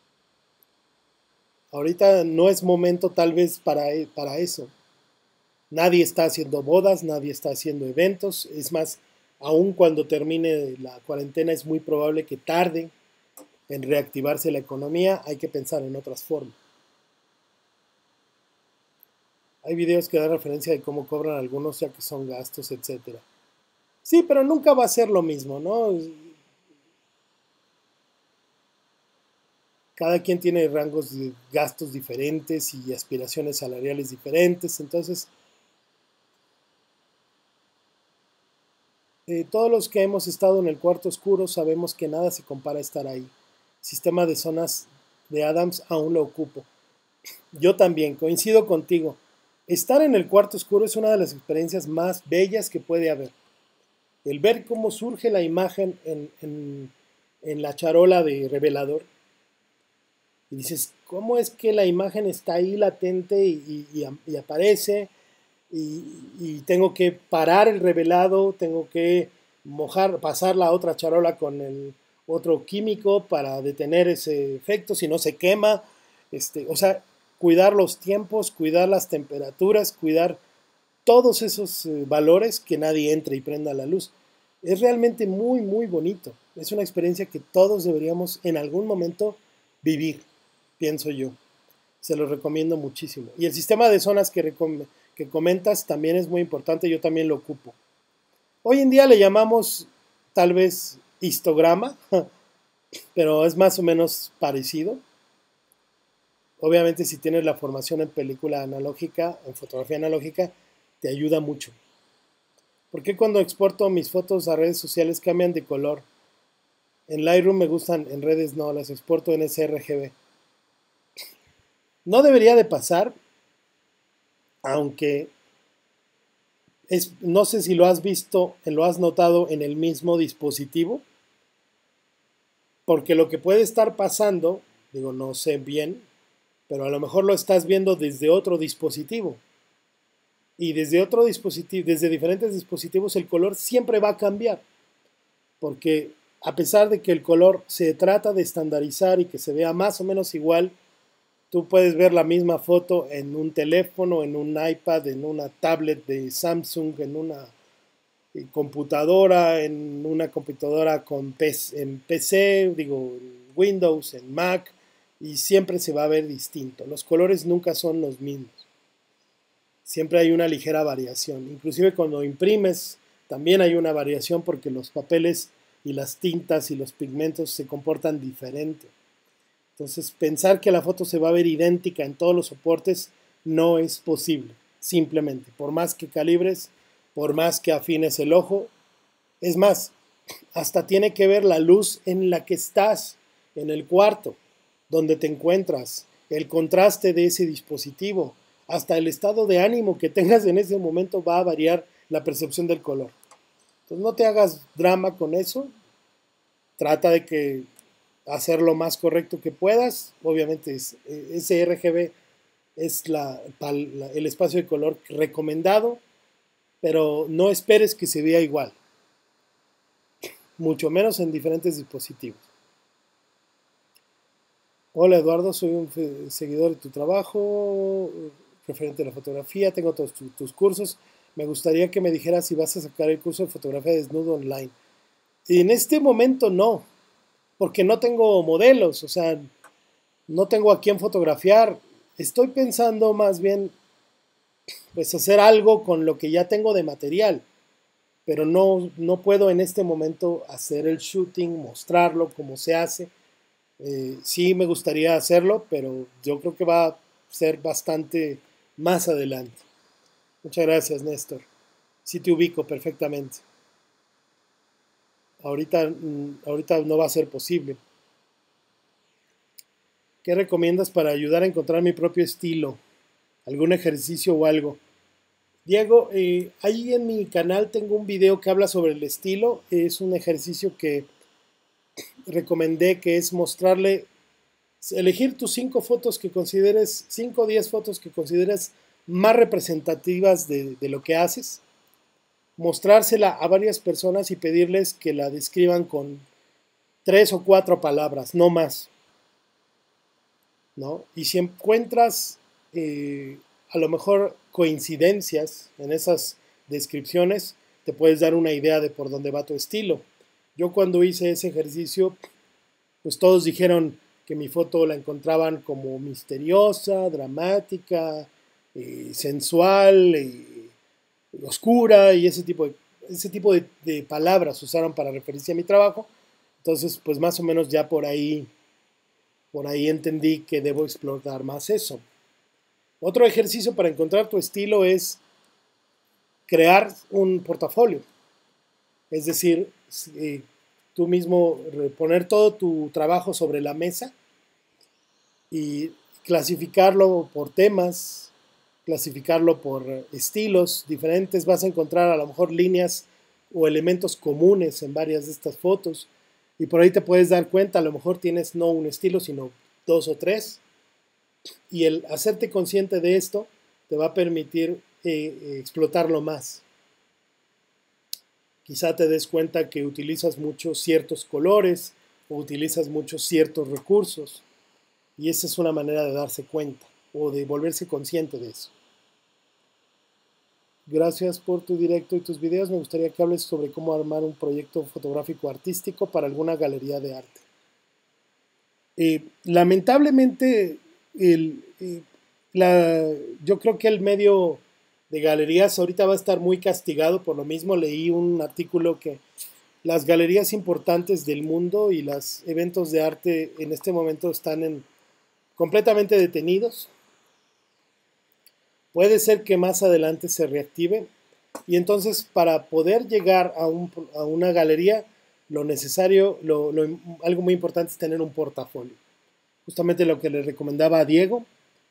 Ahorita no es momento tal vez para eso. Nadie está haciendo bodas, nadie está haciendo eventos. Es más, aun cuando termine la cuarentena es muy probable que tarde en reactivarse la economía. Hay que pensar en otras formas. Hay videos que dan referencia de cómo cobran algunos ya que son gastos, etcétera. Sí, pero nunca va a ser lo mismo, ¿no? Cada quien tiene rangos de gastos diferentes y aspiraciones salariales diferentes. Entonces, todos los que hemos estado en el cuarto oscuro sabemos que nada se compara a estar ahí. Sistema de zonas de Adams aún lo ocupo. Yo también, coincido contigo. Estar en el cuarto oscuro es una de las experiencias más bellas que puede haber. El ver cómo surge la imagen en la charola de revelador. Y dices, ¿cómo es que la imagen está ahí latente y aparece? Y tengo que parar el revelado, tengo que pasar la otra charola con el otro químico para detener ese efecto, si no se quema. O sea, cuidar los tiempos, cuidar las temperaturas, cuidar todos esos valores, que nadie entre y prenda la luz. Es realmente muy, muy bonito. Es una experiencia que todos deberíamos en algún momento vivir, pienso yo. Se lo recomiendo muchísimo. Y el sistema de zonas que comentas también es muy importante, yo también lo ocupo. Hoy en día le llamamos tal vez histograma, pero es más o menos parecido. Obviamente si tienes la formación en película analógica, en fotografía analógica, te ayuda mucho. ¿Por qué cuando exporto mis fotos a redes sociales cambian de color? En Lightroom me gustan, en redes no, las exporto en sRGB. No debería de pasar, aunque no sé si lo has visto, lo has notado en el mismo dispositivo, porque lo que puede estar pasando, digo, no sé bien, pero a lo mejor lo estás viendo desde otro dispositivo. Y desde otro dispositivo, desde diferentes dispositivos, el color siempre va a cambiar, porque a pesar de que el color se trata de estandarizar y que se vea más o menos igual, tú puedes ver la misma foto en un teléfono, en un iPad, en una tablet de Samsung, en una computadora, en una computadora en PC, digo, Windows, en Mac, y siempre se va a ver distinto. Los colores nunca son los mismos. Siempre hay una ligera variación. Inclusive cuando imprimes, también hay una variación porque los papeles y las tintas y los pigmentos se comportan diferente. Entonces, pensar que la foto se va a ver idéntica en todos los soportes no es posible, simplemente. Por más que calibres, por más que afines el ojo, es más, hasta tiene que ver la luz en la que estás, en el cuarto, donde te encuentras, el contraste de ese dispositivo, hasta el estado de ánimo que tengas en ese momento va a variar la percepción del color. Entonces, no te hagas drama con eso, trata de que hacer lo más correcto que puedas. Obviamente ese RGB es el espacio de color recomendado, pero no esperes que se vea igual, mucho menos en diferentes dispositivos. Hola Eduardo, soy un seguidor de tu trabajo referente a la fotografía, tengo todos tus cursos. Me gustaría que me dijeras si vas a sacar el curso de fotografía desnudo online. Y en este momento no, porque no tengo modelos, o sea, no tengo a quién fotografiar. Estoy pensando más bien, pues, hacer algo con lo que ya tengo de material. pero no puedo en este momento hacer el shooting, mostrarlo como se hace. Sí me gustaría hacerlo, pero yo creo que va a ser bastante más adelante. Muchas gracias, Néstor. Sí te ubico perfectamente. Ahorita no va a ser posible. ¿Qué recomiendas para ayudar a encontrar mi propio estilo? ¿Algún ejercicio o algo? Diego, ahí en mi canal tengo un video que habla sobre el estilo. Es un ejercicio que recomendé, que es mostrarle, elegir tus 5 fotos que consideres, 5 o 10 fotos que consideres más representativas de lo que haces, mostrársela a varias personas y pedirles que la describan con 3 o 4 palabras, no más, ¿no? Y si encuentras a lo mejor coincidencias en esas descripciones, te puedes dar una idea de por dónde va tu estilo. Yo cuando hice ese ejercicio, pues todos dijeron que mi foto la encontraban como misteriosa, dramática, sensual, oscura y ese tipo de palabras usaron para referirse a mi trabajo. Entonces, pues más o menos ya por ahí entendí que debo explorar más eso. Otro ejercicio para encontrar tu estilo es crear un portafolio. Es decir, tú mismo poner todo tu trabajo sobre la mesa y clasificarlo por temas, clasificarlo por estilos diferentes. Vas a encontrar a lo mejor líneas o elementos comunes en varias de estas fotos y por ahí te puedes dar cuenta, a lo mejor tienes no un estilo, sino 2 o 3 y el hacerte consciente de esto te va a permitir explotarlo más. Quizá te des cuenta que utilizas muchos ciertos colores o utilizas muchos ciertos recursos y esa es una manera de darse cuenta o de volverse consciente de eso. Gracias por tu directo y tus videos. Me gustaría que hables sobre cómo armar un proyecto fotográfico artístico para alguna galería de arte. Lamentablemente, el, la, yo creo que el medio de galerías ahorita va a estar muy castigado. Por lo mismo, leí un artículo que las galerías importantes del mundo y los eventos de arte en este momento están completamente detenidos. Puede ser que más adelante se reactive y entonces para poder llegar a una galería, lo necesario, algo muy importante es tener un portafolio. Justamente lo que le recomendaba a Diego,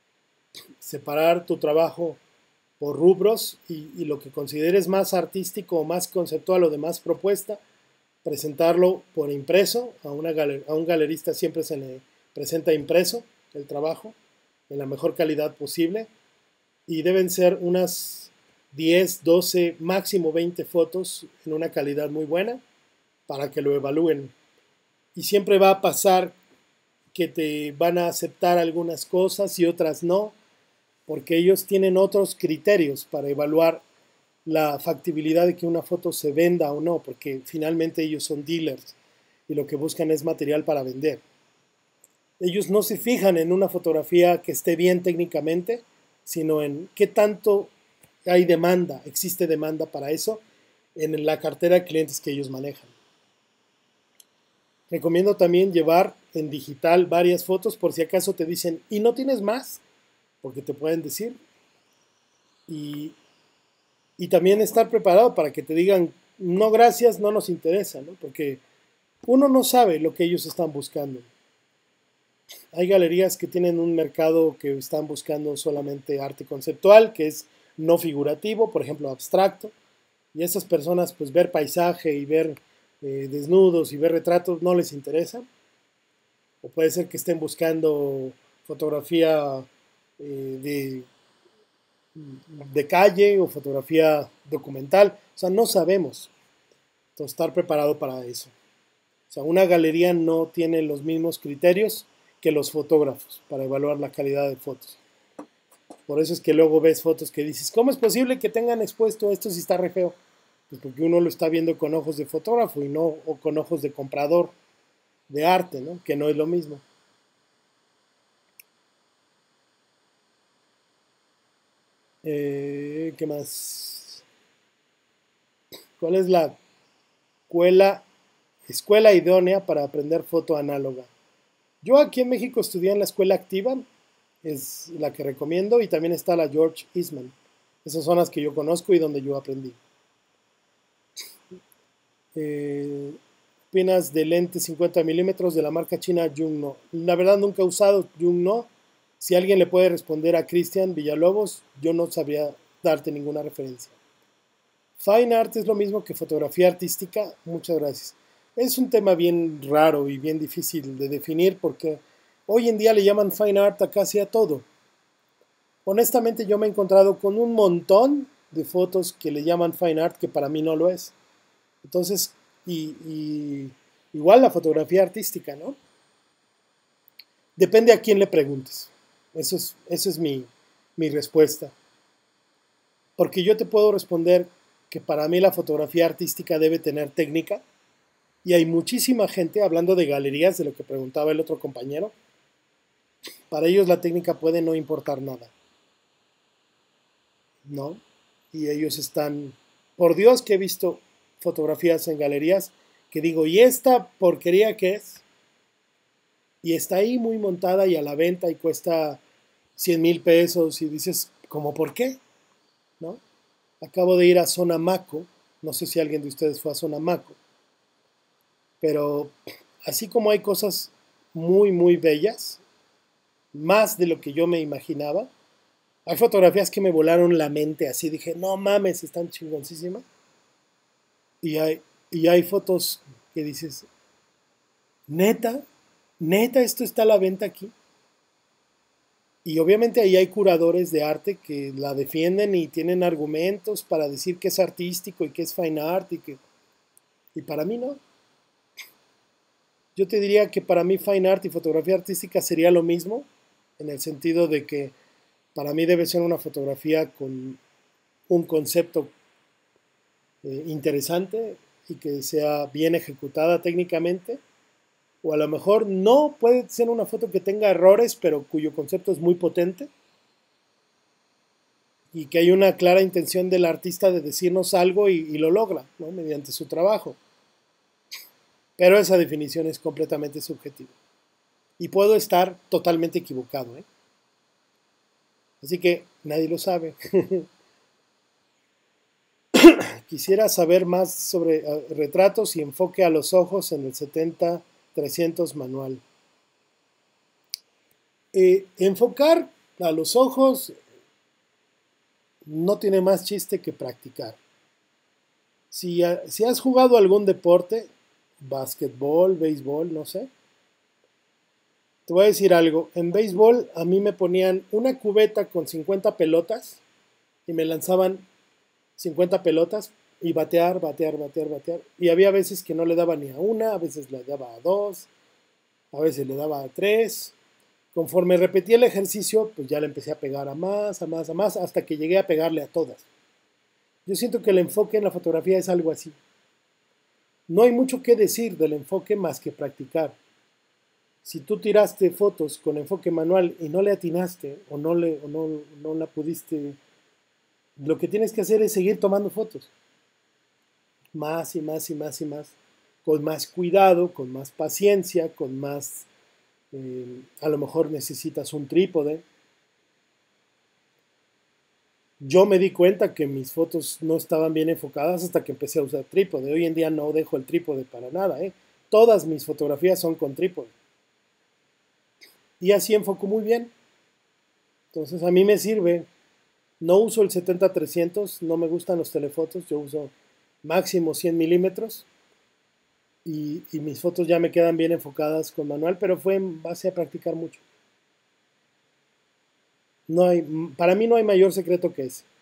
separar tu trabajo por rubros y lo que consideres más artístico o más conceptual o de más propuesta, presentarlo por impreso. A un galerista siempre se le presenta impreso el trabajo en la mejor calidad posible y deben ser unas 10, 12, máximo 20 fotos en una calidad muy buena para que lo evalúen. Y siempre va a pasar que te van a aceptar algunas cosas y otras no, porque ellos tienen otros criterios para evaluar la factibilidad de que una foto se venda o no, porque finalmente ellos son dealers y lo que buscan es material para vender. Ellos no se fijan en una fotografía que esté bien técnicamente, sino en qué tanto hay demanda, existe demanda para eso en la cartera de clientes que ellos manejan. Recomiendo también llevar en digital varias fotos por si acaso te dicen, ¿y no tienes más? Porque te pueden decir. Y, y también estar preparado para que te digan, no gracias, no nos interesa, ¿no? Porque uno no sabe lo que ellos están buscando. Hay galerías que tienen un mercado que están buscando solamente arte conceptual, que es no figurativo, por ejemplo, abstracto. Y a esas personas, pues ver paisaje y ver desnudos y ver retratos no les interesa. O puede ser que estén buscando fotografía de, de calle o fotografía documental. O sea, no sabemos. Entonces, estar preparado para eso. O sea, una galería no tiene los mismos criterios que los fotógrafos para evaluar la calidad de fotos. Por eso es que luego ves fotos que dices, ¿cómo es posible que tengan expuesto esto si está re feo? Pues porque uno lo está viendo con ojos de fotógrafo y no o con ojos de comprador de arte, ¿no? Que no es lo mismo. ¿Qué más? ¿Cuál es la escuela, escuela idónea para aprender foto análoga? Yo aquí en México estudié en la escuela activa, es la que recomiendo, y también está la George Eastman. Esas son las que yo conozco y donde yo aprendí. Eh, ¿Opinas de lente 50 milímetros de la marca china Yongnuo? La verdad nunca he usado Yongnuo. Si alguien le puede responder a Cristian Villalobos, yo no sabría darte ninguna referencia. Fine art es lo mismo que fotografía artística. Muchas gracias. Es un tema bien raro y bien difícil de definir porque hoy en día le llaman fine art a casi a todo. Honestamente yo me he encontrado con un montón de fotos que le llaman fine art que para mí no lo es. Entonces, igual la fotografía artística, ¿no? Depende a quién le preguntes. Eso es mi respuesta. Porque yo te puedo responder que para mí la fotografía artística debe tener técnica. Y hay muchísima gente, hablando de galerías, de lo que preguntaba el otro compañero, para ellos la técnica puede no importar nada, ¿no? Y ellos están, por Dios que he visto fotografías en galerías que digo, ¿y esta porquería qué es? Y está ahí muy montada y a la venta y cuesta 100,000 pesos y dices, ¿cómo por qué? ¿No? Acabo de ir a Zona Maco, no sé si alguien de ustedes fue a Zona Maco, pero así como hay cosas muy, muy bellas, más de lo que yo me imaginaba, hay fotografías que me volaron la mente, así dije, no mames, están chingoncísimas. Y hay fotos que dices, neta, neta, esto está a la venta aquí. Y obviamente ahí hay curadores de arte que la defienden y tienen argumentos para decir que es artístico y que es fine art y para mí no. Yo te diría que para mí fine art y fotografía artística sería lo mismo, en el sentido de que para mí debe ser una fotografía con un concepto interesante y que sea bien ejecutada técnicamente. O a lo mejor no puede ser una foto que tenga errores, pero cuyo concepto es muy potente y que hay una clara intención del artista de decirnos algo y lo logra, ¿no? Mediante su trabajo. Pero esa definición es completamente subjetiva. Y puedo estar totalmente equivocado, ¿eh? Así que nadie lo sabe. Quisiera saber más sobre retratos y enfoque a los ojos en el 70-300 manual. Enfocar a los ojos no tiene más chiste que practicar. Si has jugado algún deporte, básquetbol, béisbol, no sé, te voy a decir algo. En béisbol a mí me ponían una cubeta con 50 pelotas y me lanzaban 50 pelotas y batear, batear, batear, batear. Y había veces que no le daba ni a una, a veces le daba a dos, a veces le daba a tres. Conforme repetía el ejercicio, pues ya le empecé a pegar a más, a más, a más, hasta que llegué a pegarle a todas. Yo siento que el enfoque en la fotografía es algo así. No hay mucho que decir del enfoque más que practicar. Si tú tiraste fotos con enfoque manual y no le atinaste o no la pudiste, lo que tienes que hacer es seguir tomando fotos. Más y más y más y más. Con más cuidado, con más paciencia, con más... a lo mejor necesitas un trípode. Yo me di cuenta que mis fotos no estaban bien enfocadas hasta que empecé a usar trípode. Hoy en día no dejo el trípode para nada, ¿eh? Todas mis fotografías son con trípode. Y así enfoco muy bien. Entonces a mí me sirve. No uso el 70-300, no me gustan los telefotos, yo uso máximo 100 milímetros y mis fotos ya me quedan bien enfocadas con manual, pero fue en base a practicar mucho. No hay, para mí no hay mayor secreto que ese.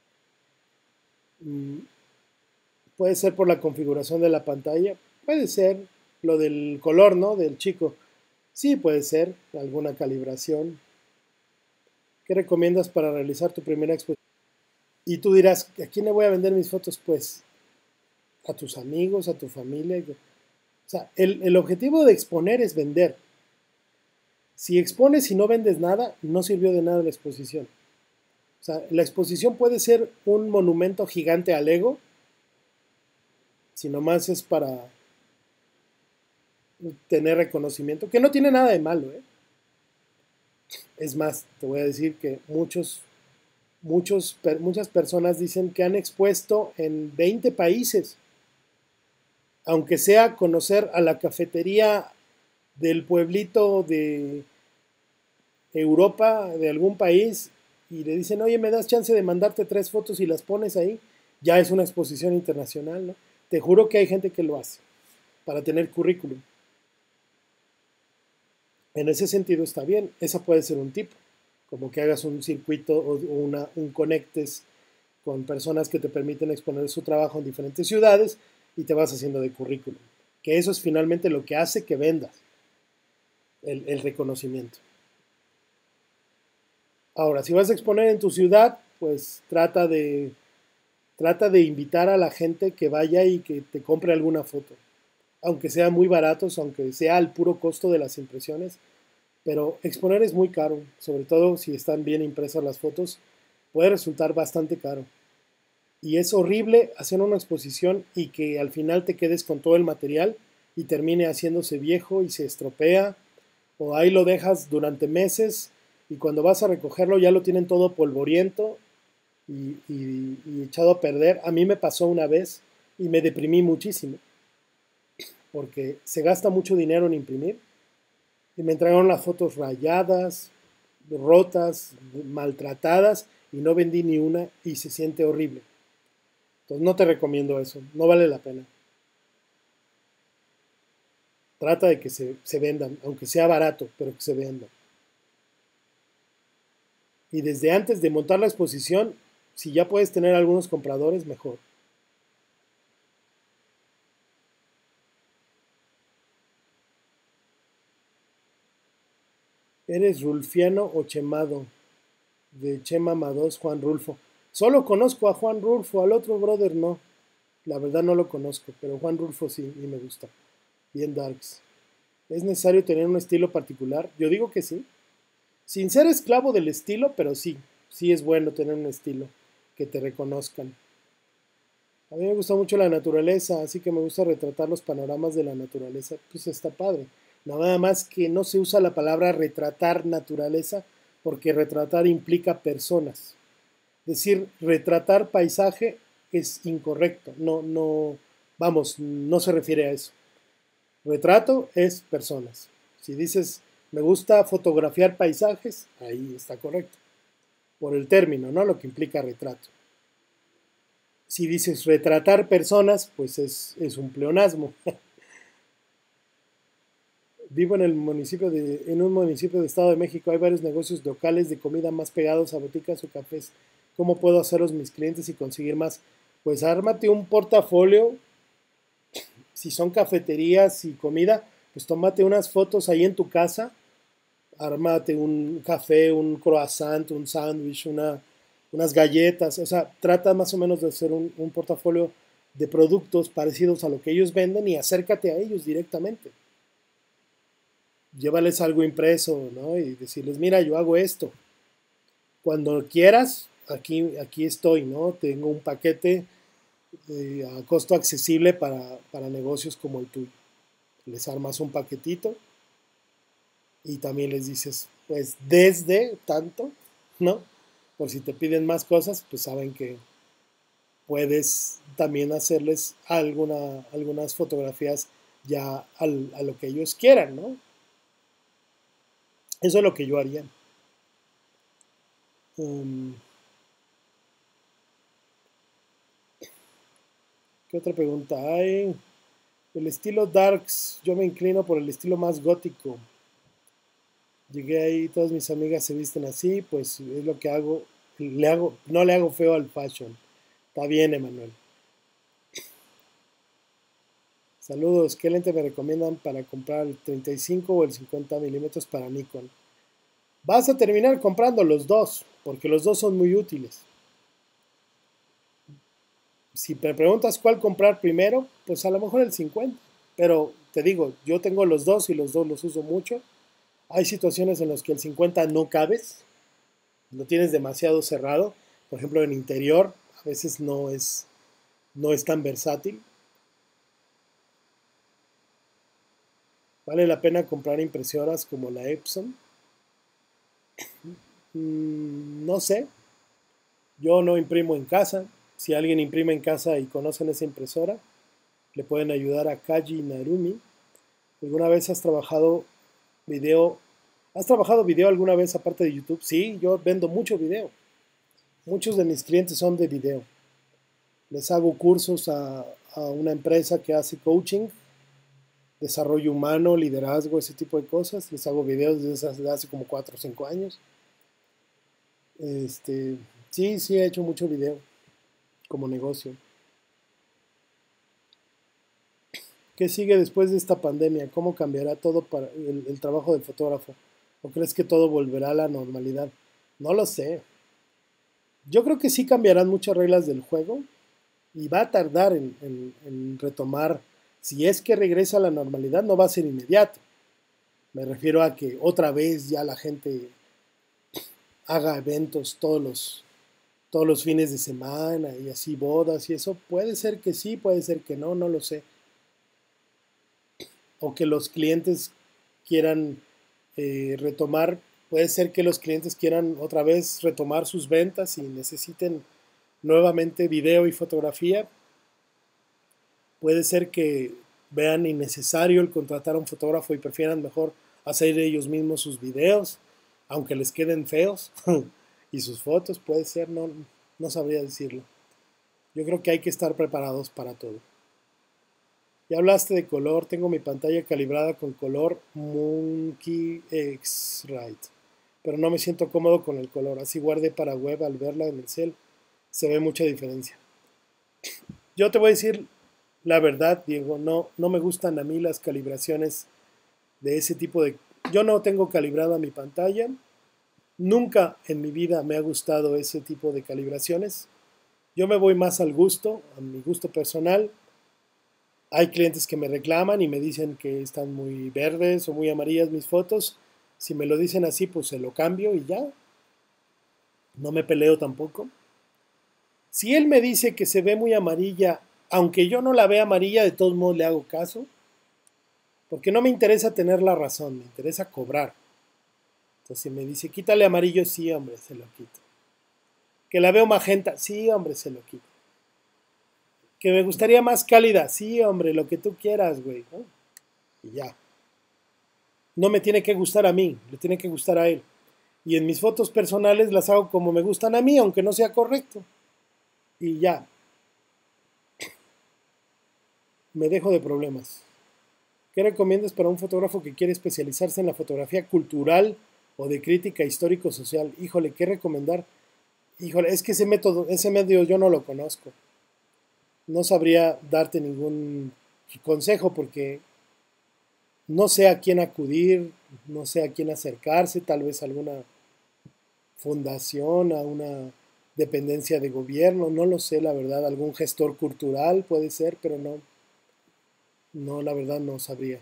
Puede ser por la configuración de la pantalla, puede ser lo del color, ¿no? Del chico. Sí, puede ser alguna calibración. ¿Qué recomiendas para realizar tu primera exposición? Y tú dirás, ¿a quién le voy a vender mis fotos? Pues a tus amigos, a tu familia. O sea, el objetivo de exponer es vender. Si expones y no vendes nada, no sirvió de nada la exposición. O sea, la exposición puede ser un monumento gigante al ego, sino más es para tener reconocimiento, que no tiene nada de malo, ¿eh? Es más, te voy a decir que muchas personas dicen que han expuesto en 20 países, aunque sea conocer a la cafetería del pueblito de Europa, de algún país, y le dicen, oye, ¿me das chance de mandarte 3 fotos y las pones ahí? Ya es una exposición internacional, ¿no? Te juro que hay gente que lo hace para tener currículum. En ese sentido está bien, esa puede ser un tipo, como que hagas un circuito o un conectes con personas que te permiten exponer su trabajo en diferentes ciudades y te vas haciendo de currículum. Que eso es finalmente lo que hace que vendas el reconocimiento. Ahora, si vas a exponer en tu ciudad, pues trata de invitar a la gente que vaya y que te compre alguna foto, aunque sea muy baratos, aunque sea al puro costo de las impresiones, pero exponer es muy caro, sobre todo si están bien impresas las fotos, puede resultar bastante caro. Y es horrible hacer una exposición y que al final te quedes con todo el material y termine haciéndose viejo y se estropea, o ahí lo dejas durante meses y cuando vas a recogerlo ya lo tienen todo polvoriento y echado a perder. A mí me pasó una vez y me deprimí muchísimo porque se gasta mucho dinero en imprimir y me entregaron las fotos rayadas, rotas, maltratadas y no vendí ni una y se siente horrible. Entonces no te recomiendo eso, no vale la pena. Trata de que se vendan, aunque sea barato, pero que se vendan. Y desde antes de montar la exposición, si ya puedes tener algunos compradores, mejor. ¿Eres Rulfiano o Chemado? De Chema Mados, Juan Rulfo. Solo conozco a Juan Rulfo, al otro brother no. La verdad no lo conozco, pero Juan Rulfo sí, y me gusta. Bien darks. ¿Es necesario tener un estilo particular? Yo digo que sí. Sin ser esclavo del estilo, pero sí. Sí es bueno tener un estilo, que te reconozcan. A mí me gusta mucho la naturaleza, así que me gusta retratar los panoramas de la naturaleza. Pues está padre. Nada más que no se usa la palabra retratar naturaleza porque retratar implica personas. Decir retratar paisaje es incorrecto. No, no, vamos, no se refiere a eso. Retrato es personas. Si dices me gusta fotografiar paisajes, ahí está correcto. Por el término, ¿no? Lo que implica retrato. Si dices retratar personas, pues es un pleonasmo. Vivo en un municipio de Estado de México. Hay varios negocios locales de comida más pegados a boticas o cafés. ¿Cómo puedo hacerlos mis clientes y conseguir más? Pues ármate un portafolio. Si son cafeterías y comida, pues tómate unas fotos ahí en tu casa. Ármate un café, un croissant, un sándwich, unas galletas. O sea, trata más o menos de hacer un portafolio de productos parecidos a lo que ellos venden y acércate a ellos directamente. Llévales algo impreso, ¿no? Y decirles, mira, yo hago esto. Cuando quieras, aquí estoy, ¿no? Tengo un paquete a costo accesible para negocios como el tuyo. Les armas un paquetito y también les dices, pues desde tanto, ¿no? Por si te piden más cosas, pues saben que puedes también hacerles algunas fotografías ya a lo que ellos quieran, ¿no? Eso es lo que yo haría. Um, ¿Qué otra pregunta hay? El estilo darks, yo me inclino por el estilo más gótico. Llegué ahí, todas mis amigas se visten así, pues es lo que hago. No le hago feo al fashion. Está bien, Emanuel. Saludos, ¿qué lente me recomiendan para comprar el 35 o el 50 milímetros para Nikon? Vas a terminar comprando los dos, porque los dos son muy útiles. Si me preguntas cuál comprar primero, pues a lo mejor el 50. Pero te digo, yo tengo los dos y los dos los uso mucho. Hay situaciones en las que el 50 no cabes, lo tienes demasiado cerrado. Por ejemplo, en interior, a veces no es tan versátil. ¿Vale la pena comprar impresoras como la Epson? No sé, yo no imprimo en casa. Si alguien imprime en casa y conocen esa impresora, le pueden ayudar a Kaji Narumi. ¿Alguna vez video? ¿Has trabajado video alguna vez aparte de YouTube? Sí, yo vendo mucho video. Muchos de mis clientes son de video. Les hago cursos a una empresa que hace coaching, desarrollo humano, liderazgo, ese tipo de cosas. Les hago videos desde hace como 4 o 5 años. Este, sí, sí, he hecho mucho video como negocio. ¿Qué sigue después de esta pandemia? ¿Cómo cambiará todo para el trabajo del fotógrafo? ¿O crees que todo volverá a la normalidad? No lo sé. Yo creo que sí cambiarán muchas reglas del juego y va a tardar en retomar. Si es que regresa a la normalidad, no va a ser inmediato. Me refiero a que otra vez ya la gente haga eventos todos los fines de semana y así bodas y eso. Puede ser que sí, puede ser que no, no lo sé. O que los clientes quieran retomar, puede ser que los clientes quieran otra vez retomar sus ventas y necesiten nuevamente video y fotografía. Puede ser que vean innecesario el contratar a un fotógrafo y prefieran mejor hacer ellos mismos sus videos, aunque les queden feos, y sus fotos, puede ser, no, no sabría decirlo. Yo creo que hay que estar preparados para todo. Ya hablaste de color, tengo mi pantalla calibrada con color Monkey X-Rite, pero no me siento cómodo con el color, así guardé para web al verla en el cel, se ve mucha diferencia. Yo te voy a decir la verdad, Diego, no, no me gustan a mí las calibraciones de ese tipo de... Yo no tengo calibrada mi pantalla, nunca en mi vida me ha gustado ese tipo de calibraciones. Yo me voy más al gusto, a mi gusto personal. Hay clientes que me reclaman y me dicen que están muy verdes o muy amarillas mis fotos. Si me lo dicen así, pues se lo cambio y ya. No me peleo tampoco. Si él me dice que se ve muy amarilla, aunque yo no la vea amarilla, de todos modos le hago caso, porque no me interesa tener la razón, me interesa cobrar. Entonces si me dice, quítale amarillo, sí, hombre, se lo quito. Que la veo magenta, sí, hombre, se lo quito. Que me gustaría más cálida, sí, hombre, lo que tú quieras, güey, ¿no? Y ya. No me tiene que gustar a mí, le tiene que gustar a él. Y en mis fotos personales las hago como me gustan a mí, aunque no sea correcto. Y ya, me dejo de problemas. ¿Qué recomiendas para un fotógrafo que quiere especializarse en la fotografía cultural o de crítica histórico-social? Híjole, ¿qué recomendar? Híjole, es que ese método, ese medio yo no lo conozco. No sabría darte ningún consejo porque no sé a quién acudir, no sé a quién acercarse, tal vez a alguna fundación, a una dependencia de gobierno, no lo sé, la verdad, algún gestor cultural puede ser, pero no, no, la verdad no sabría.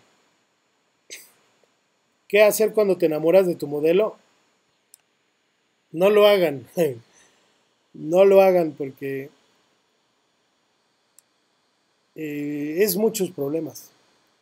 ¿Qué hacer cuando te enamoras de tu modelo? No lo hagan, no lo hagan porque es muchos problemas.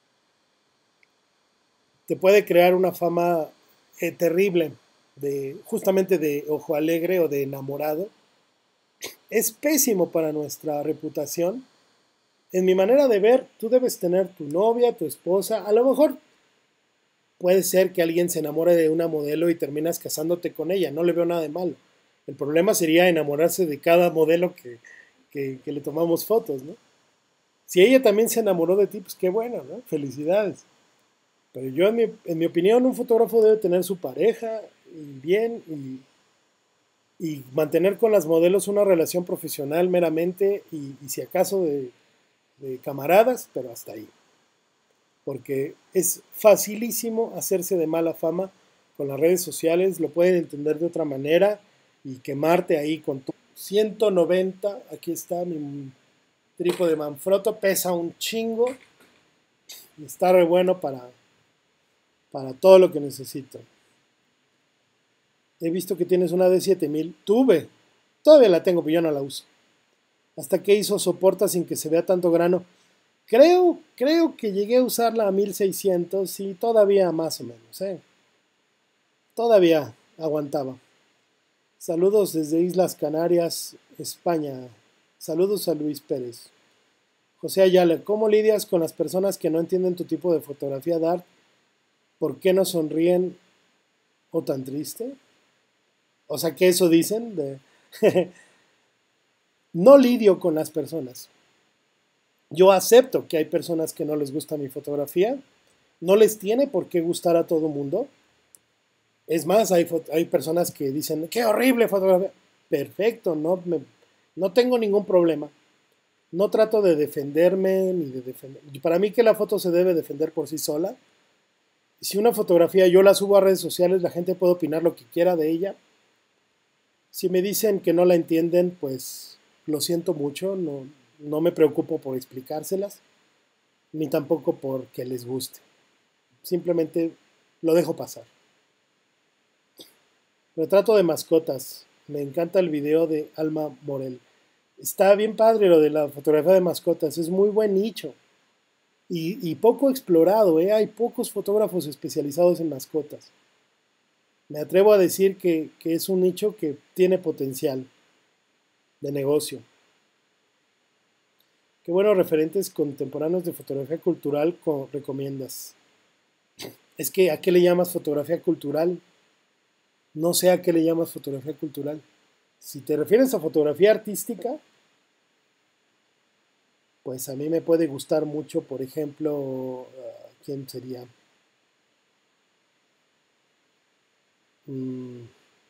Te puede crear una fama terrible de justamente de ojo alegre o de enamorado. Es pésimo para nuestra reputación. En mi manera de ver, tú debes tener tu novia, tu esposa. A lo mejor puede ser que alguien se enamore de una modelo y terminas casándote con ella. No le veo nada de malo. El problema sería enamorarse de cada modelo que le tomamos fotos, ¿no? Si ella también se enamoró de ti, pues qué bueno, ¿no? Felicidades. Pero yo, en mi opinión, un fotógrafo debe tener su pareja y bien y mantener con las modelos una relación profesional meramente y si acaso de camaradas, pero hasta ahí. Porque es facilísimo hacerse de mala fama con las redes sociales, lo pueden entender de otra manera y quemarte ahí con tu 190, aquí está mi trípode Manfrotto, pesa un chingo y está re bueno para todo lo que necesito. He visto que tienes una D7000, tuve, todavía la tengo, pero yo no la uso. ¿Hasta qué ISO soporta sin que se vea tanto grano? Creo que llegué a usarla a 1600 y todavía más o menos, ¿eh? Todavía aguantaba. Saludos desde Islas Canarias, España. Saludos a Luis Pérez. José Ayala, ¿cómo lidias con las personas que no entienden tu tipo de fotografía dar? ¿Por qué no sonríen o tan triste? O sea, ¿qué eso dicen? No lidio con las personas. Yo acepto que hay personas que no les gusta mi fotografía. No les tiene por qué gustar a todo mundo. Es más, hay personas que dicen, qué horrible fotografía. Perfecto, no tengo ningún problema. No trato de defenderme ni de defender. Para mí que la foto se debe defender por sí sola. Si una fotografía yo la subo a redes sociales, la gente puede opinar lo que quiera de ella. Si me dicen que no la entienden, pues lo siento mucho, no me preocupo por explicárselas, ni tampoco por que les guste. Simplemente lo dejo pasar. Retrato de mascotas. Me encanta el video de Alma Morel. Está bien padre lo de la fotografía de mascotas, es muy buen nicho y poco explorado, ¿eh? Hay pocos fotógrafos especializados en mascotas. Me atrevo a decir que es un nicho que tiene potencial de negocio. ¿Qué buenos referentes contemporáneos de fotografía cultural recomiendas? Es que, ¿a qué le llamas fotografía cultural? No sé a qué le llamas fotografía cultural. Si te refieres a fotografía artística, pues a mí me puede gustar mucho, por ejemplo, ¿quién sería? Mm,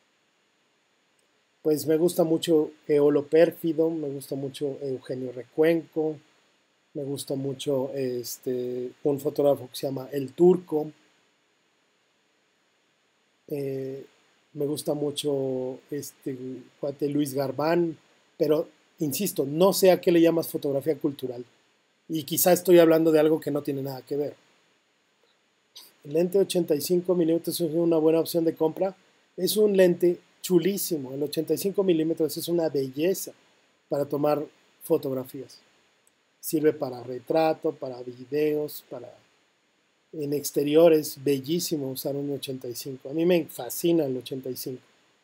pues me gusta mucho Eolo Pérfido, me gusta mucho Eugenio Recuenco, me gusta mucho un fotógrafo que se llama El Turco, eh, me gusta mucho este cuate Luis Garbán, pero insisto, no sé a qué le llamas fotografía cultural. Y quizá estoy hablando de algo que no tiene nada que ver. El lente 85 milímetros es una buena opción de compra. Es un lente chulísimo. El 85 milímetros es una belleza para tomar fotografías. Sirve para retrato, para videos, para en exteriores. Bellísimo usar un 85. A mí me fascina el 85.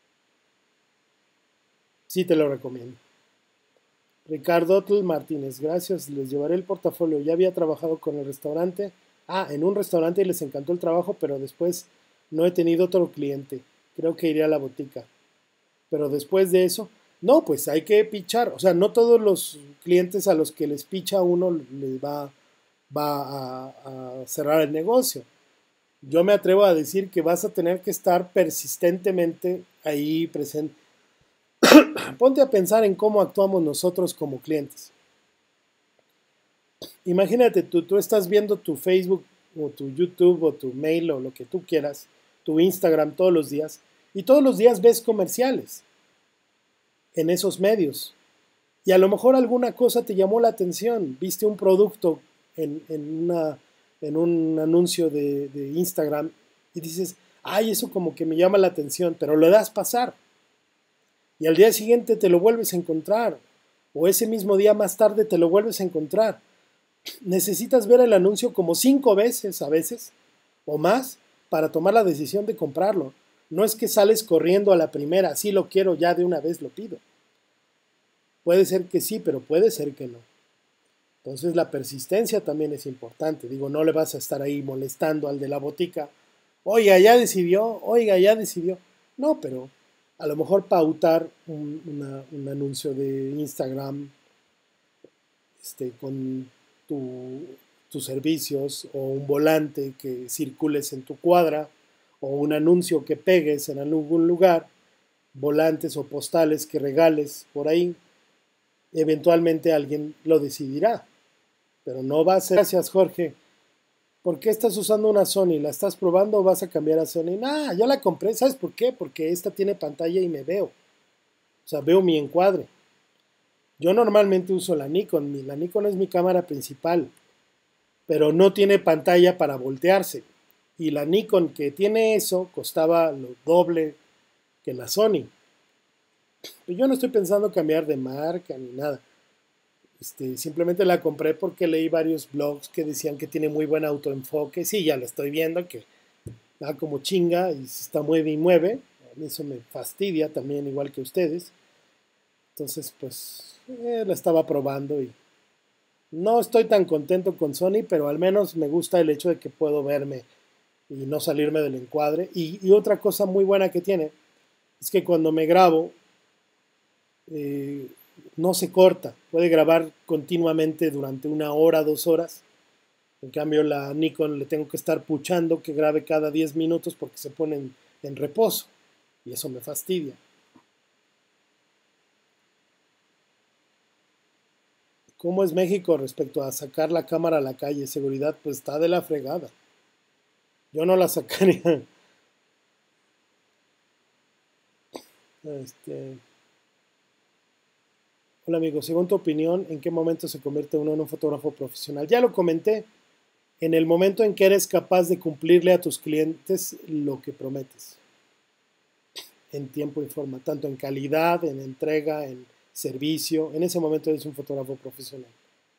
Sí te lo recomiendo. Ricardo Otl Martínez, gracias. Les llevaré el portafolio. Ya había trabajado con el restaurante. En un restaurante y les encantó el trabajo, pero después no he tenido otro cliente. Creo que iré a la botica. Pero después de eso, no, pues hay que pichar. O sea, no todos los clientes a los que les picha uno les va a cerrar el negocio. Yo me atrevo a decir que vas a tener que estar persistentemente ahí presente. Ponte a pensar en cómo actuamos nosotros como clientes. Imagínate, tú estás viendo tu Facebook o tu YouTube o tu mail o lo que tú quieras, tu Instagram todos los días, y todos los días ves comerciales en esos medios. Y a lo mejor alguna cosa te llamó la atención, viste un producto en un anuncio de Instagram y dices, ay, eso como que me llama la atención, pero lo das pasar. Y al día siguiente te lo vuelves a encontrar, o ese mismo día más tarde te lo vuelves a encontrar. Necesitas ver el anuncio como 5 veces a veces o más para tomar la decisión de comprarlo. No es que sales corriendo a la primera, sí lo quiero, ya de una vez lo pido. Puede ser que sí, pero puede ser que no. Entonces la persistencia también es importante. Digo, no le vas a estar ahí molestando al de la botica. Oiga, ya decidió. No, pero a lo mejor pautar un anuncio de Instagram con tus servicios o un volante que circules en tu cuadra o un anuncio que pegues en algún lugar, volantes o postales que regales por ahí, eventualmente alguien lo decidirá, pero no va a ser. Gracias, Jorge. ¿Por qué estás usando una Sony? ¿La estás probando o vas a cambiar a Sony? Ya la compré. ¿Sabes por qué? Porque esta tiene pantalla y me veo. O sea, veo mi encuadre. Yo normalmente uso la Nikon. La Nikon es mi cámara principal, pero no tiene pantalla para voltearse. Y la Nikon que tiene eso costaba lo doble que la Sony. Pero yo no estoy pensando cambiar de marca ni nada. Simplemente la compré porque leí varios blogs que decían que tiene muy buen autoenfoque. Sí, ya lo estoy viendo, que da como chinga y se está mueve y mueve. A mí eso me fastidia también, igual que ustedes. Entonces, pues, la estaba probando y no estoy tan contento con Sony, pero al menos me gusta el hecho de que puedo verme y no salirme del encuadre. Y otra cosa muy buena que tiene es que cuando me grabo, eh, no se corta, puede grabar continuamente durante 1 hora, 2 horas. En cambio, la Nikon le tengo que estar puchando que grabe cada 10 minutos porque se pone en reposo y eso me fastidia. ¿Cómo es México respecto a sacar la cámara a la calle? Seguridad, pues está de la fregada. Yo no la sacaría. Este, Hola amigo, según tu opinión, ¿en qué momento se convierte uno en un fotógrafo profesional? Ya lo comenté, en el momento en que eres capaz de cumplirle a tus clientes lo que prometes, en tiempo y forma, tanto en calidad, en entrega, en servicio, en ese momento eres un fotógrafo profesional.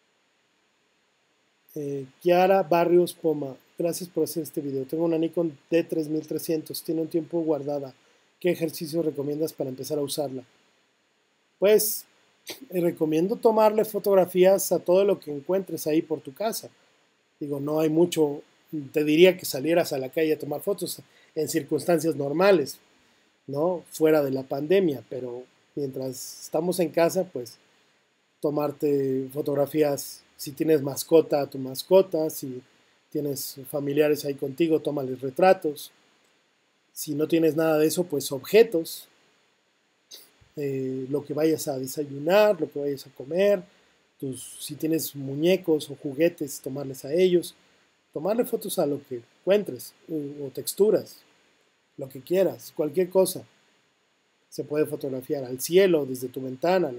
Kiara Barrios Poma, gracias por hacer este video. Tengo una Nikon D3300, tiene un tiempo guardada. ¿Qué ejercicios recomiendas para empezar a usarla? Pues recomiendo tomarle fotografías a todo lo que encuentres ahí por tu casa. Digo, no hay mucho, te diría que salieras a la calle a tomar fotos en circunstancias normales, ¿no? Fuera de la pandemia, pero mientras estamos en casa, pues tomarte fotografías, si tienes mascota, a tu mascota, si tienes familiares ahí contigo, tómales retratos. Si no tienes nada de eso, pues objetos, lo que vayas a desayunar, lo que vayas a comer, si tienes muñecos o juguetes, tomarles a ellos, tomarle fotos a lo que encuentres, o texturas, lo que quieras, cualquier cosa. Se puede fotografiar al cielo desde tu ventana,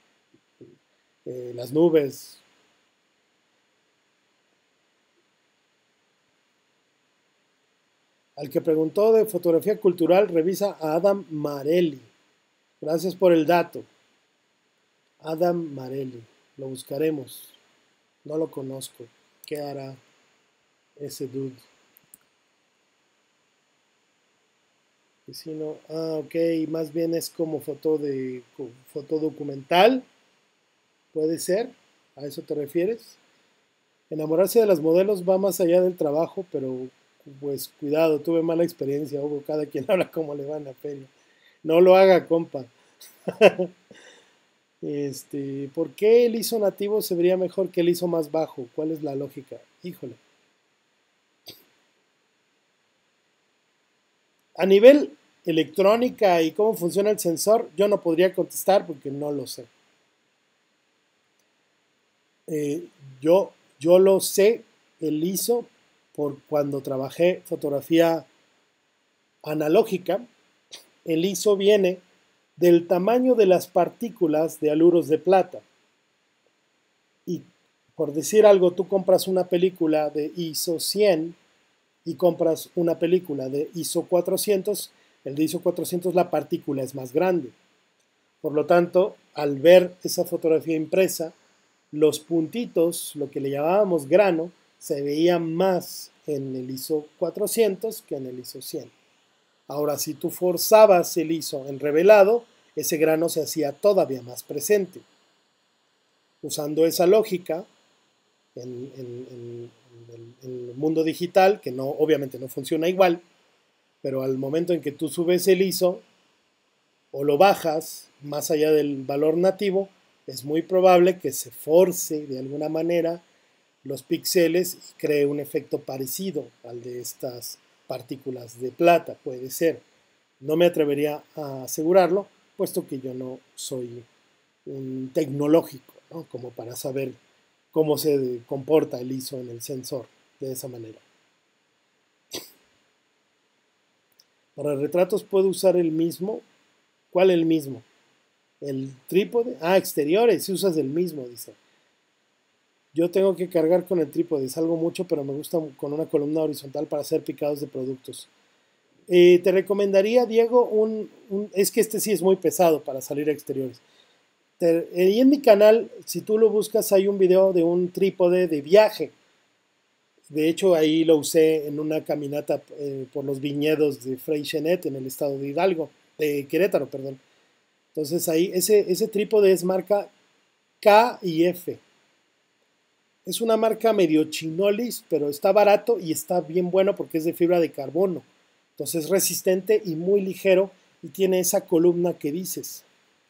las nubes. Al que preguntó de fotografía cultural, revisa a Adam Marelli. Gracias por el dato. Adam Marelli. Lo buscaremos. No lo conozco. ¿Qué hará ese dude? Vecino. Ok. Más bien es como foto documental. ¿Puede ser? ¿A eso te refieres? Enamorarse de las modelos va más allá del trabajo, pero pues cuidado, tuve mala experiencia, Hugo, cada quien habla como le va en la feria. No lo haga, compa. ¿Por qué el ISO nativo se vería mejor que el ISO más bajo? ¿Cuál es la lógica? Híjole. A nivel electrónica y cómo funciona el sensor, yo no podría contestar porque no lo sé. Eh, yo, yo lo sé, el ISO, por cuando trabajé fotografía analógica. El ISO viene del tamaño de las partículas de haluros de plata. Y por decir algo, tú compras una película de ISO 100 y compras una película de ISO 400, el de ISO 400 la partícula es más grande. Por lo tanto, al ver esa fotografía impresa, los puntitos, lo que le llamábamos grano, se veía más en el ISO 400 que en el ISO 100. Ahora, si tú forzabas el ISO en revelado, ese grano se hacía todavía más presente. Usando esa lógica, en el mundo digital, que no, obviamente no funciona igual, pero al momento en que tú subes el ISO o lo bajas más allá del valor nativo, es muy probable que se force de alguna manera los píxeles y cree un efecto parecido al de estas partículas de plata, puede ser. No me atrevería a asegurarlo, puesto que yo no soy un tecnológico, ¿no? Como para saber cómo se comporta el ISO en el sensor de esa manera. Para retratos puedo usar el mismo. ¿Cuál el mismo? El trípode. Ah, exteriores, si usas el mismo, dice. Yo tengo que cargar con el trípode, salgo mucho, pero me gusta con una columna horizontal para hacer picados de productos. Te recomendaría, Diego, es que este sí es muy pesado para salir a exteriores. Y en mi canal, si tú lo buscas, hay un video de un trípode de viaje. De hecho, ahí lo usé en una caminata por los viñedos de Freixenet en el estado de Hidalgo, de Querétaro, perdón. Entonces ahí ese trípode es marca K&F. Es una marca medio chinolis, pero está barato y está bien bueno porque es de fibra de carbono. Entonces es resistente y muy ligero y tiene esa columna que dices.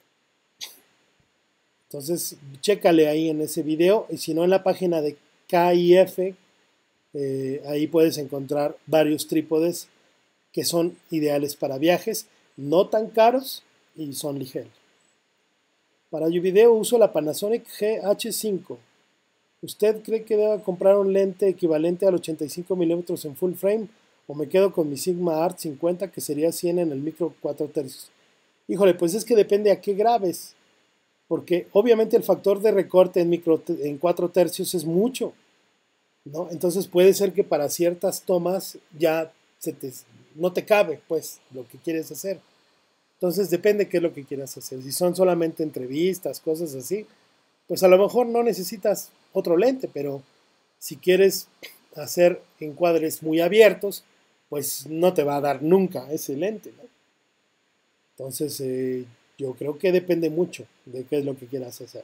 Entonces chécale ahí en ese video y si no en la página de K&F, ahí puedes encontrar varios trípodes que son ideales para viajes, no tan caros y son ligeros. Para video uso la Panasonic GH5. ¿Usted cree que deba comprar un lente equivalente al 85 milímetros en full frame o me quedo con mi Sigma Art 50 que sería 100 en el micro 4 tercios? Híjole, pues es que depende a qué grabes, porque obviamente el factor de recorte en 4 tercios es mucho, ¿no? Entonces puede ser que para ciertas tomas ya no te cabe, pues, lo que quieres hacer. Entonces depende qué es lo que quieras hacer. Si son solamente entrevistas, cosas así, pues a lo mejor no necesitas otro lente, pero si quieres hacer encuadres muy abiertos, pues no te va a dar nunca ese lente, ¿no? Entonces yo creo que depende mucho de qué es lo que quieras hacer.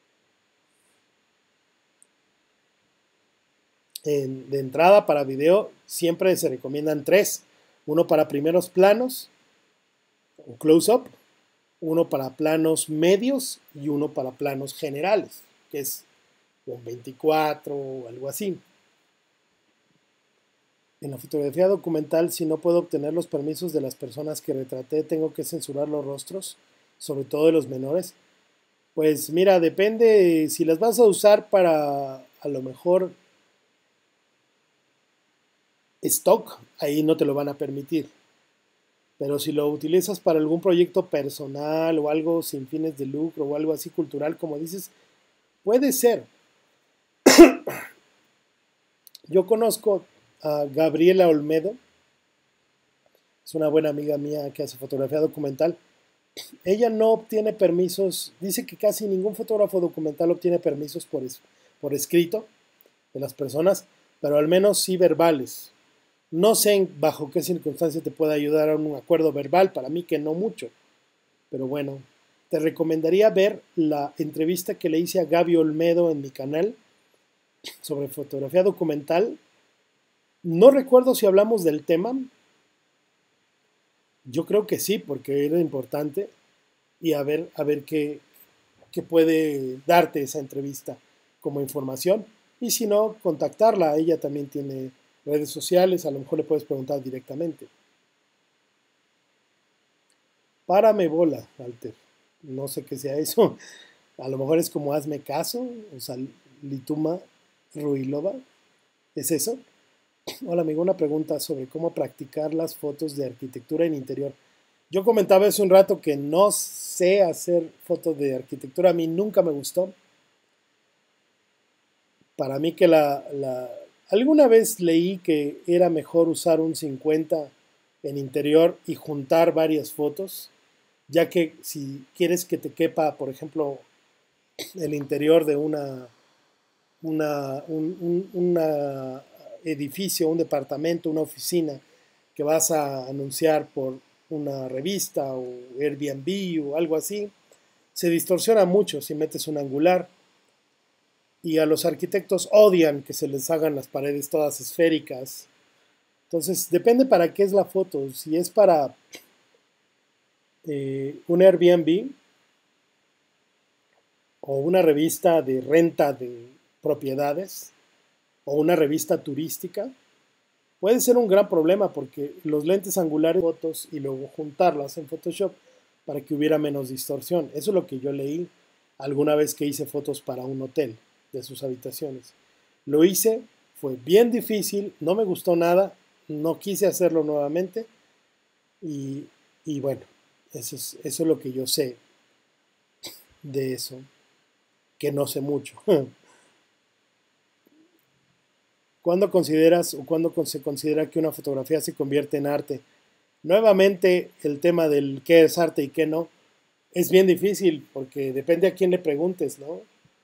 De entrada para video siempre se recomiendan 3. Uno para primeros planos, un close-up, uno para planos medios y uno para planos generales, que es un 24 o algo así. En la fotografía documental, si no puedo obtener los permisos de las personas que retraté, tengo que censurar los rostros, sobre todo de los menores. Pues mira, depende si las vas a usar para a lo mejor stock, ahí no te lo van a permitir. Pero si lo utilizas para algún proyecto personal o algo sin fines de lucro o algo así cultural, como dices, puede ser. Yo conozco a Gabriela Olmedo, es una buena amiga mía que hace fotografía documental. Ella no obtiene permisos, dice que casi ningún fotógrafo documental obtiene permisos por escrito de las personas, pero al menos sí verbales. No sé bajo qué circunstancia te puede ayudar a un acuerdo verbal, para mí que no mucho, pero bueno, te recomendaría ver la entrevista que le hice a Gaby Olmedo en mi canal sobre fotografía documental. No recuerdo si hablamos del tema, yo creo que sí, porque era importante, y a ver qué puede darte esa entrevista como información, y si no, contactarla, ella también tiene redes sociales, a lo mejor le puedes preguntar directamente. Párame bola, Walter. No sé qué sea eso. A lo mejor es como hazme caso, o sea, Lituma Ruilova. ¿Es eso? Hola, amigo, una pregunta sobre cómo practicar las fotos de arquitectura en interior. Yo comentaba hace un rato que no sé hacer fotos de arquitectura, a mí nunca me gustó. Para mí que alguna vez leí que era mejor usar un 50 en interior y juntar varias fotos, ya que si quieres que te quepa, por ejemplo, el interior de una edificio, un departamento, una oficina que vas a anunciar por una revista o Airbnb o algo así, se distorsiona mucho si metes un angular. Y a los arquitectos odian que se les hagan las paredes todas esféricas. Entonces, depende para qué es la foto. Si es para un Airbnb o una revista de renta de propiedades o una revista turística, puede ser un gran problema porque los lentes angulares fotos y luego juntarlas en Photoshop para que hubiera menos distorsión. Eso es lo que yo leí alguna vez que hice fotos para un hotel de sus habitaciones. Lo hice, fue bien difícil, no me gustó nada, no quise hacerlo nuevamente y bueno, eso es lo que yo sé de eso, que no sé mucho. ¿Cuándo consideras o cuándo se considera que una fotografía se convierte en arte? Nuevamente el tema del qué es arte y qué no. Es bien difícil porque depende a quién le preguntes, ¿no?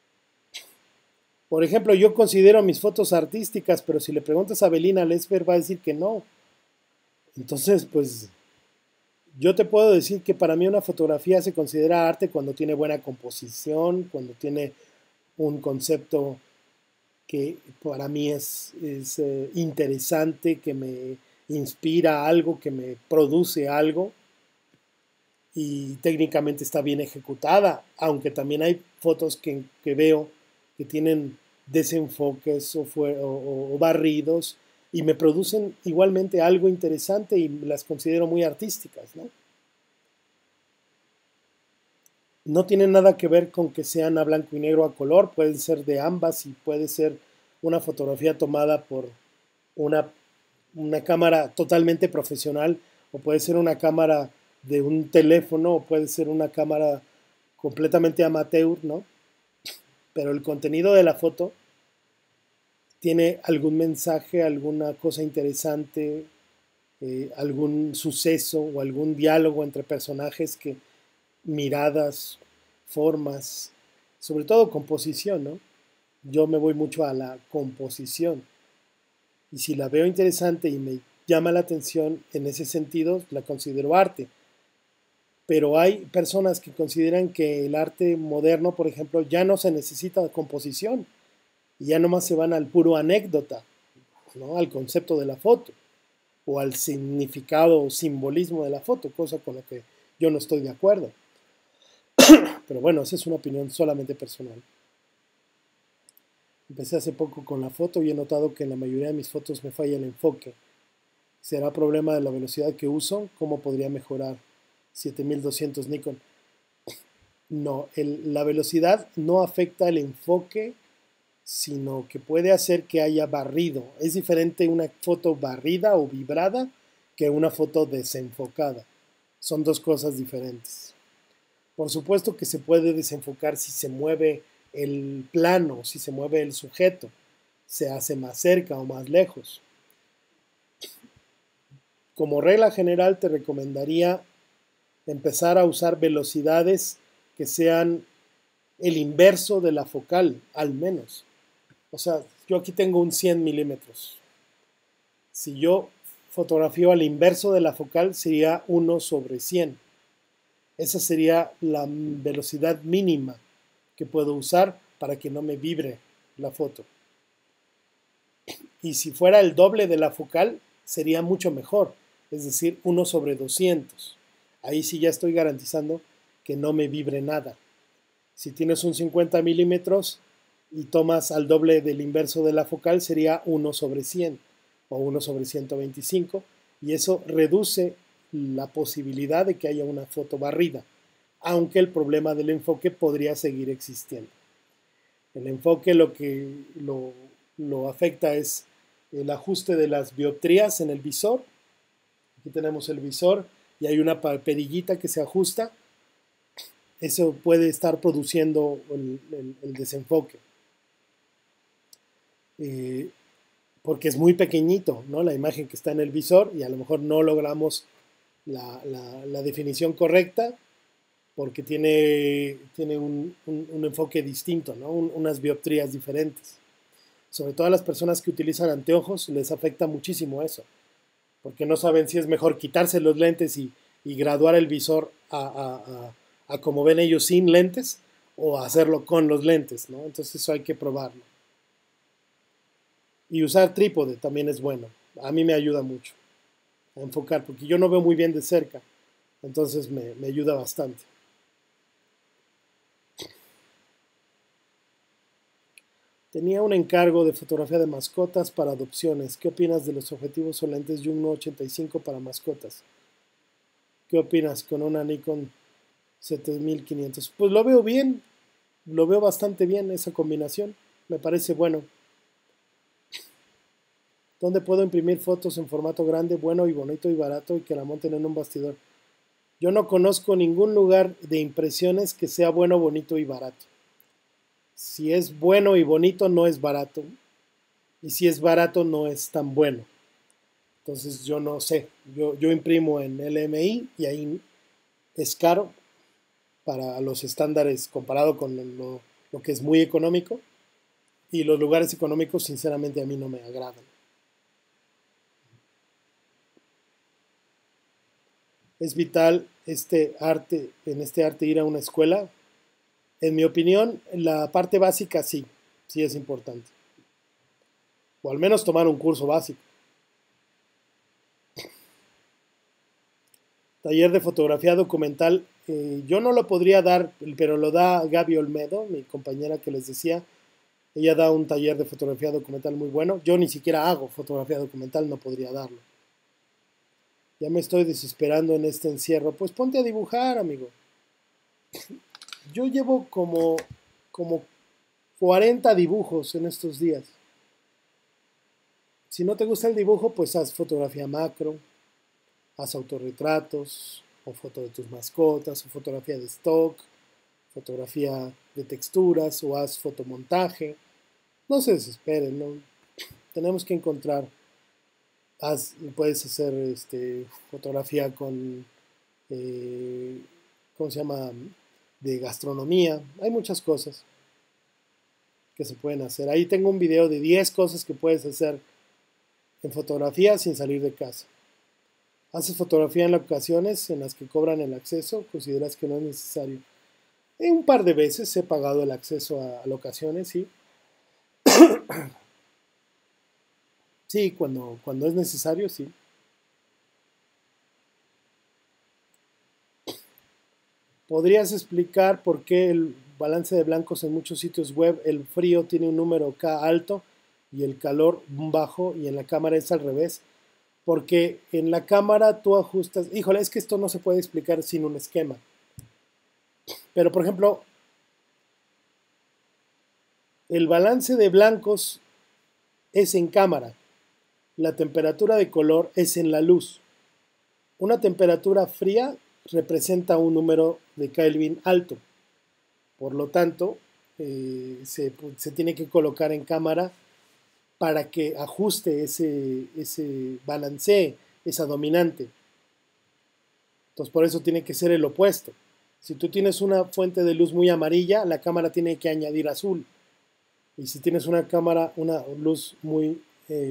Por ejemplo, yo considero mis fotos artísticas, pero si le preguntas a Belina Lesper va a decir que no. Entonces, pues yo te puedo decir que para mí una fotografía se considera arte cuando tiene buena composición, cuando tiene un concepto que para mí es interesante, que me inspira algo, que me produce algo y técnicamente está bien ejecutada, aunque también hay fotos que veo que tienen desenfoques o barridos y me producen igualmente algo interesante y las considero muy artísticas, ¿no? No tiene nada que ver con que sean a blanco y negro o a color, pueden ser de ambas y puede ser una fotografía tomada por una, una cámara totalmente profesional o puede ser una cámara de un teléfono o puede ser una cámara completamente amateur, ¿no? Pero el contenido de la foto tiene algún mensaje, alguna cosa interesante, algún suceso o algún diálogo entre personajes que miradas, formas, sobre todo composición, ¿no? Yo me voy mucho a la composición y si la veo interesante y me llama la atención en ese sentido, la considero arte. Pero hay personas que consideran que el arte moderno, por ejemplo, ya no se necesita composición y ya nomás se van al puro anécdota, ¿no? Al concepto de la foto o al significado o simbolismo de la foto, cosa con la que yo no estoy de acuerdo. Pero bueno, esa es una opinión solamente personal. Empecé hace poco con la foto y he notado que en la mayoría de mis fotos me falla el enfoque. ¿Será problema de la velocidad que uso? ¿Cómo podría mejorar? 7200 Nikon. No, la velocidad no afecta el enfoque, sino que puede hacer que haya barrido. Es diferente una foto barrida o vibrada que una foto desenfocada. Son dos cosas diferentes. Por supuesto que se puede desenfocar si se mueve el plano, si se mueve el sujeto, se hace más cerca o más lejos. Como regla general te recomendaría empezar a usar velocidades que sean el inverso de la focal, al menos. O sea, yo aquí tengo un 100 milímetros. Si yo fotografío al inverso de la focal sería 1/100. Esa sería la velocidad mínima que puedo usar para que no me vibre la foto. Y si fuera el doble de la focal, sería mucho mejor, es decir, 1/200. Ahí sí ya estoy garantizando que no me vibre nada. Si tienes un 50 milímetros y tomas al doble del inverso de la focal, sería 1/100 o 1/125, y eso reduce la posibilidad de que haya una foto barrida, aunque el problema del enfoque podría seguir existiendo. El enfoque lo afecta es el ajuste de las dioptrías en el visor. Aquí tenemos el visor y hay una perillita que se ajusta. Eso puede estar produciendo el desenfoque. Porque es muy pequeñito, ¿no? La imagen que está en el visor y a lo mejor no logramos la definición correcta porque tiene un enfoque distinto, ¿no? Unas dioptrías diferentes. Sobre todo a las personas que utilizan anteojos les afecta muchísimo eso, porque no saben si es mejor quitarse los lentes y graduar el visor a como ven ellos sin lentes o hacerlo con los lentes, ¿no? Entonces eso hay que probarlo. Y usar trípode también es bueno. A mí me ayuda mucho a enfocar, porque yo no veo muy bien de cerca, entonces me ayuda bastante. Tenía un encargo de fotografía de mascotas para adopciones. ¿Qué opinas de los objetivos o lentes Zoom 85 para mascotas? ¿Qué opinas con una Nikon 7500? Pues lo veo bien, lo veo bastante bien esa combinación. Me parece bueno. ¿Dónde puedo imprimir fotos en formato grande, bueno y bonito y barato y que la monten en un bastidor? Yo no conozco ningún lugar de impresiones que sea bueno, bonito y barato. Si es bueno y bonito, no es barato. Y si es barato, no es tan bueno. Entonces yo no sé. Yo imprimo en LMI y ahí es caro para los estándares comparado con lo que es muy económico, y los lugares económicos sinceramente a mí no me agradan. Es vital en este arte ir a una escuela. En mi opinión, la parte básica sí, sí es importante. O al menos tomar un curso básico. Taller de fotografía documental, yo no lo podría dar, pero lo da Gaby Olmedo, mi compañera que les decía. Ella da un taller de fotografía documental muy bueno. Yo ni siquiera hago fotografía documental, no podría darlo. Ya me estoy desesperando en este encierro. Pues ponte a dibujar, amigo. Yo llevo como 40 dibujos en estos días. Si no te gusta el dibujo, pues haz fotografía macro, haz autorretratos, o foto de tus mascotas, o fotografía de stock, fotografía de texturas, o haz fotomontaje. No se desesperen, ¿no? Tenemos que encontrar. Puedes hacer fotografía con, eh, ¿cómo se llama? De gastronomía. Hay muchas cosas que se pueden hacer. Ahí tengo un video de 10 cosas que puedes hacer en fotografía sin salir de casa. Haces fotografía en ocasiones en las que cobran el acceso, consideras que no es necesario. Un par de veces he pagado el acceso a locaciones, sí. Sí, cuando es necesario, sí. ¿Podrías explicar por qué el balance de blancos en muchos sitios web, el frío tiene un número K alto y el calor bajo y en la cámara es al revés? Porque en la cámara tú ajustas, híjole, es que esto no se puede explicar sin un esquema. Pero por ejemplo, el balance de blancos es en cámara, la temperatura de color es en la luz. Una temperatura fría representa un número de Kelvin alto. Por lo tanto, se tiene que colocar en cámara para que ajuste ese balancee, esa dominante. Entonces, por eso tiene que ser el opuesto. Si tú tienes una fuente de luz muy amarilla, la cámara tiene que añadir azul. Y si tienes una luz muy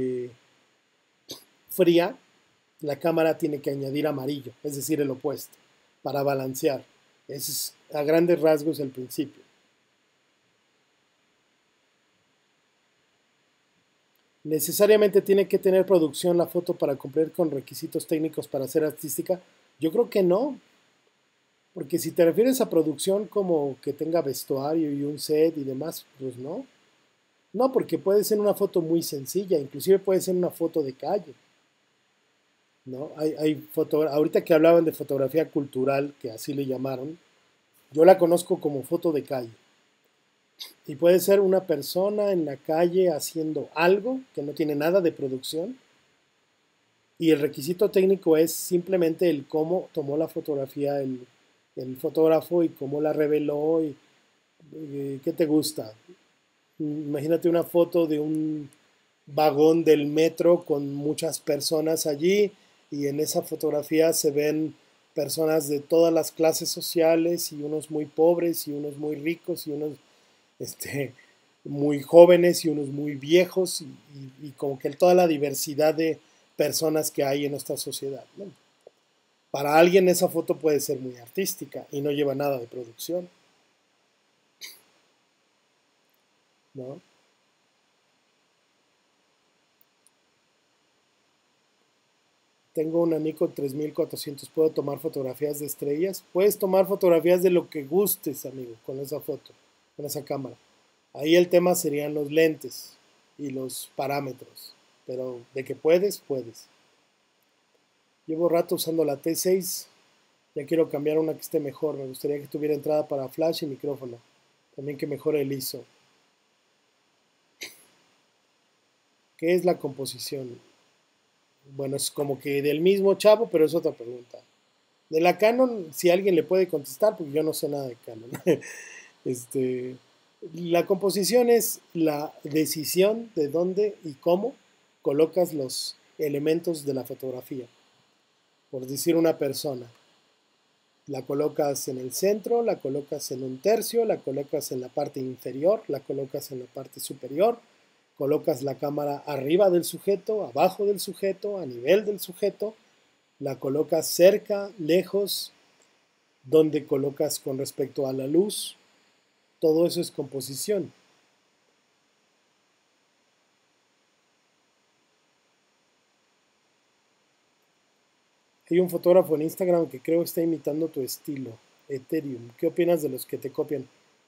fría, la cámara tiene que añadir amarillo, es decir, el opuesto, para balancear. Ese es a grandes rasgos el principio. ¿Necesariamente tiene que tener producción la foto para cumplir con requisitos técnicos para ser artística? Yo creo que no, porque si te refieres a producción como que tenga vestuario y un set y demás, pues no. No, porque puede ser una foto muy sencilla, inclusive puede ser una foto de calle, ¿no? Ahorita que hablaban de fotografía cultural, que así le llamaron, yo la conozco como foto de calle. Y puede ser una persona en la calle haciendo algo que no tiene nada de producción. Y el requisito técnico es simplemente el cómo tomó la fotografía el fotógrafo y cómo la reveló y qué te gusta. Imagínate una foto de un vagón del metro con muchas personas allí y en esa fotografía se ven personas de todas las clases sociales y unos muy pobres y unos muy ricos y unos muy jóvenes y unos muy viejos y como que toda la diversidad de personas que hay en nuestra sociedad, ¿no? Para alguien esa foto puede ser muy artística y no lleva nada de producción, ¿no? Tengo una Nikon 3400, ¿puedo tomar fotografías de estrellas? Puedes tomar fotografías de lo que gustes, amigo, con esa foto, con esa cámara. Ahí el tema serían los lentes y los parámetros, pero de que puedes, puedes. Llevo rato usando la T6, ya quiero cambiar una que esté mejor. Me gustaría que tuviera entrada para flash y micrófono. También que mejore el ISO. ¿Qué es la composición? Bueno, es como que del mismo chavo, pero es otra pregunta. De la Canon, si alguien le puede contestar, porque yo no sé nada de Canon. Este, la composición es la decisión de dónde y cómo colocas los elementos de la fotografía. Por decir una persona. La colocas en el centro, la colocas en un tercio, la colocas en la parte inferior, la colocas en la parte superior, colocas la cámara arriba del sujeto, abajo del sujeto, a nivel del sujeto, la colocas cerca, lejos, donde colocas con respecto a la luz. Todo eso es composición. Hay un fotógrafo en Instagram que creo está imitando tu estilo, Ethereum. ¿Qué opinas de los que te copian?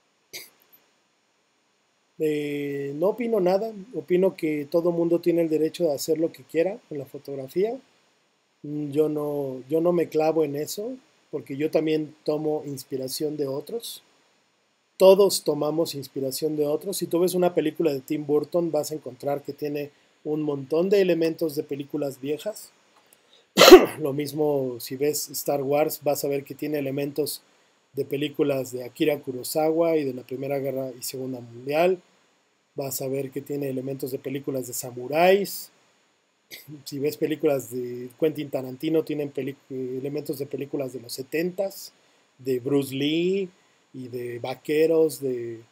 No opino nada, opino que todo mundo tiene el derecho de hacer lo que quiera en la fotografía. Yo no me clavo en eso, porque yo también tomo inspiración de otros. Todos tomamos inspiración de otros. Si tú ves una película de Tim Burton, vas a encontrar que tiene un montón de elementos de películas viejas. Lo mismo si ves Star Wars, vas a ver que tiene elementos de películas de Akira Kurosawa y de la Primera Guerra y Segunda Mundial. Vas a ver que tiene elementos de películas de samuráis. Si ves películas de Quentin Tarantino, tienen elementos de películas de los 70s, de Bruce Lee y de vaqueros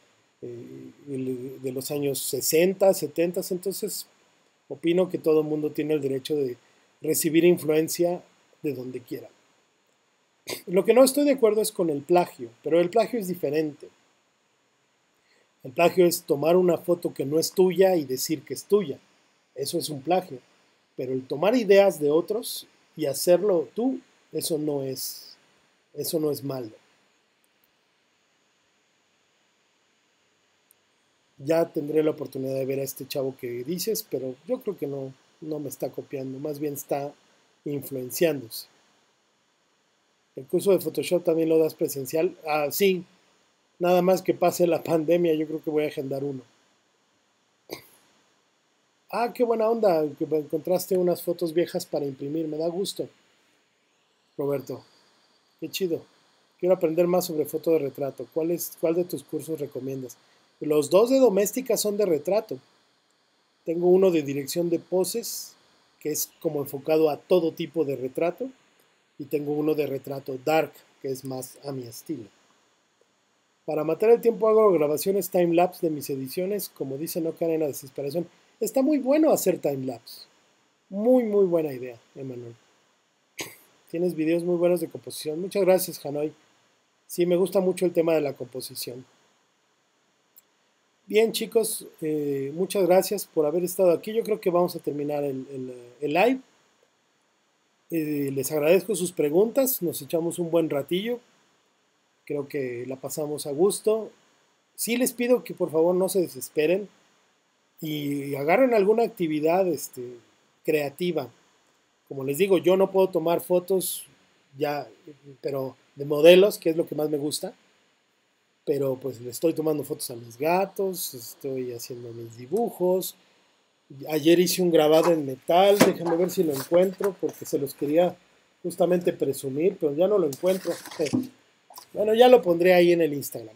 de los años 60, 70. Entonces, opino que todo el mundo tiene el derecho de recibir influencia de donde quiera. Lo que no estoy de acuerdo es con el plagio, pero el plagio es diferente. El plagio es tomar una foto que no es tuya y decir que es tuya. Eso es un plagio. Pero el tomar ideas de otros y hacerlo tú, eso no es malo. Ya tendré la oportunidad de ver a este chavo que dices, pero yo creo que no me está copiando, más bien está influenciándose. El curso de Photoshop también lo das presencial. Ah, sí, nada más que pase la pandemia, yo creo que voy a agendar uno. Ah, qué buena onda, que encontraste unas fotos viejas para imprimir, me da gusto, Roberto. Qué chido. Quiero aprender más sobre foto de retrato. ¿Cuál de tus cursos recomiendas? Los dos de doméstica son de retrato. Tengo uno de dirección de poses, que es como enfocado a todo tipo de retrato, y tengo uno de retrato dark, que es más a mi estilo. Para matar el tiempo hago grabaciones time-lapse de mis ediciones, como dice, no caer en la desesperación. Está muy bueno hacer time-lapse. Muy, muy buena idea, Emanuel. Tienes videos muy buenos de composición. Muchas gracias, Hanoi. Sí, me gusta mucho el tema de la composición. Bien, chicos, muchas gracias por haber estado aquí. Yo creo que vamos a terminar el live. Les agradezco sus preguntas. Nos echamos un buen ratillo. Creo que la pasamos a gusto. Sí les pido que por favor no se desesperen y agarren alguna actividad creativa. Como les digo, yo no puedo tomar fotos ya, pero de modelos, que es lo que más me gusta. Pero pues le estoy tomando fotos a mis gatos, estoy haciendo mis dibujos. Ayer hice un grabado en metal, déjame ver si lo encuentro, porque se los quería justamente presumir, pero ya no lo encuentro. Bueno, ya lo pondré ahí en el Instagram.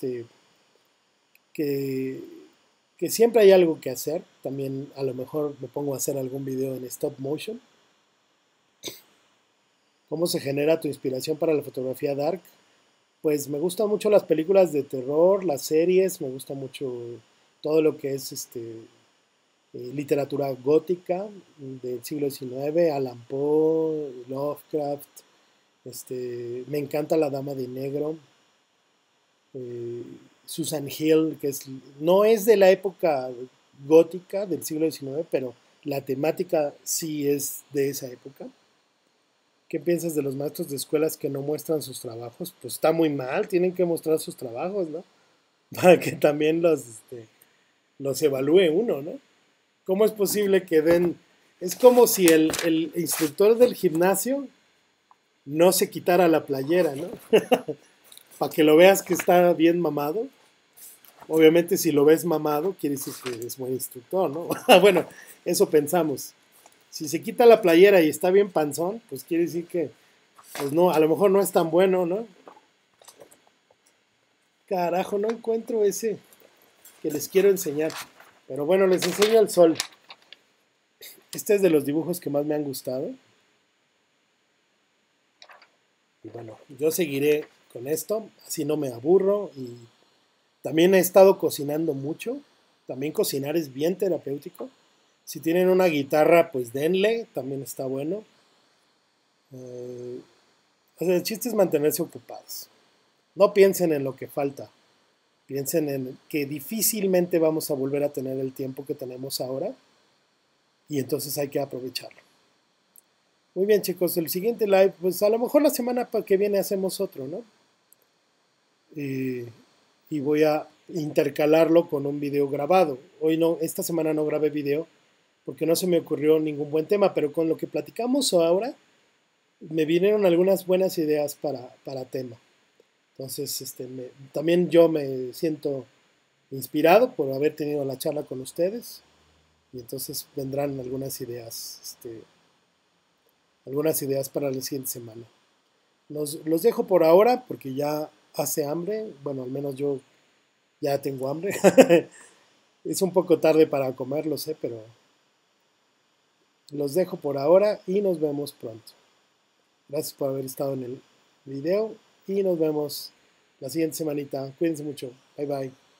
Que, que siempre hay algo que hacer. También a lo mejor me pongo a hacer algún video en stop motion. ¿Cómo se genera tu inspiración para la fotografía dark? Pues me gustan mucho las películas de terror, las series, me gusta mucho todo lo que es literatura gótica del siglo XIX, Allan Poe, Lovecraft, me encanta La Dama de Negro, eh, Susan Hill, no es de la época gótica del siglo XIX, pero la temática sí es de esa época. ¿Qué piensas de los maestros de escuelas que no muestran sus trabajos? Pues está muy mal, tienen que mostrar sus trabajos, ¿no? Para que también los evalúe uno, ¿no? ¿Cómo es posible que den? Es como si el instructor del gimnasio no se quitara la playera, ¿no? Para que lo veas que está bien mamado. Obviamente si lo ves mamado, quiere decir que es buen instructor, ¿no? Bueno, eso pensamos. Si se quita la playera y está bien panzón, pues quiere decir que, pues no, a lo mejor no es tan bueno, ¿no? Carajo, no encuentro ese que les quiero enseñar. Pero bueno, les enseño el sol. Este es de los dibujos que más me han gustado. Y bueno, yo seguiré con esto, así no me aburro. Y también he estado cocinando mucho. También cocinar es bien terapéutico. Si tienen una guitarra, pues denle, también está bueno. Eh, o sea, el chiste es mantenerse ocupados. No piensen en lo que falta. Piensen en que difícilmente vamos a volver a tener el tiempo que tenemos ahora y entonces hay que aprovecharlo. Muy bien, chicos, el siguiente live, pues a lo mejor la semana que viene hacemos otro, ¿no? Y, y voy a intercalarlo con un video grabado. Hoy no, esta semana no grabé video porque no se me ocurrió ningún buen tema, pero con lo que platicamos ahora me vinieron algunas buenas ideas para tema. Entonces, también yo me siento inspirado por haber tenido la charla con ustedes y entonces vendrán algunas ideas para la siguiente semana. Los dejo por ahora porque ya hace hambre, bueno, al menos yo ya tengo hambre. Es un poco tarde para comer, lo sé, pero los dejo por ahora y nos vemos pronto. Gracias por haber estado en el video y nos vemos la siguiente semanita. Cuídense mucho. Bye bye.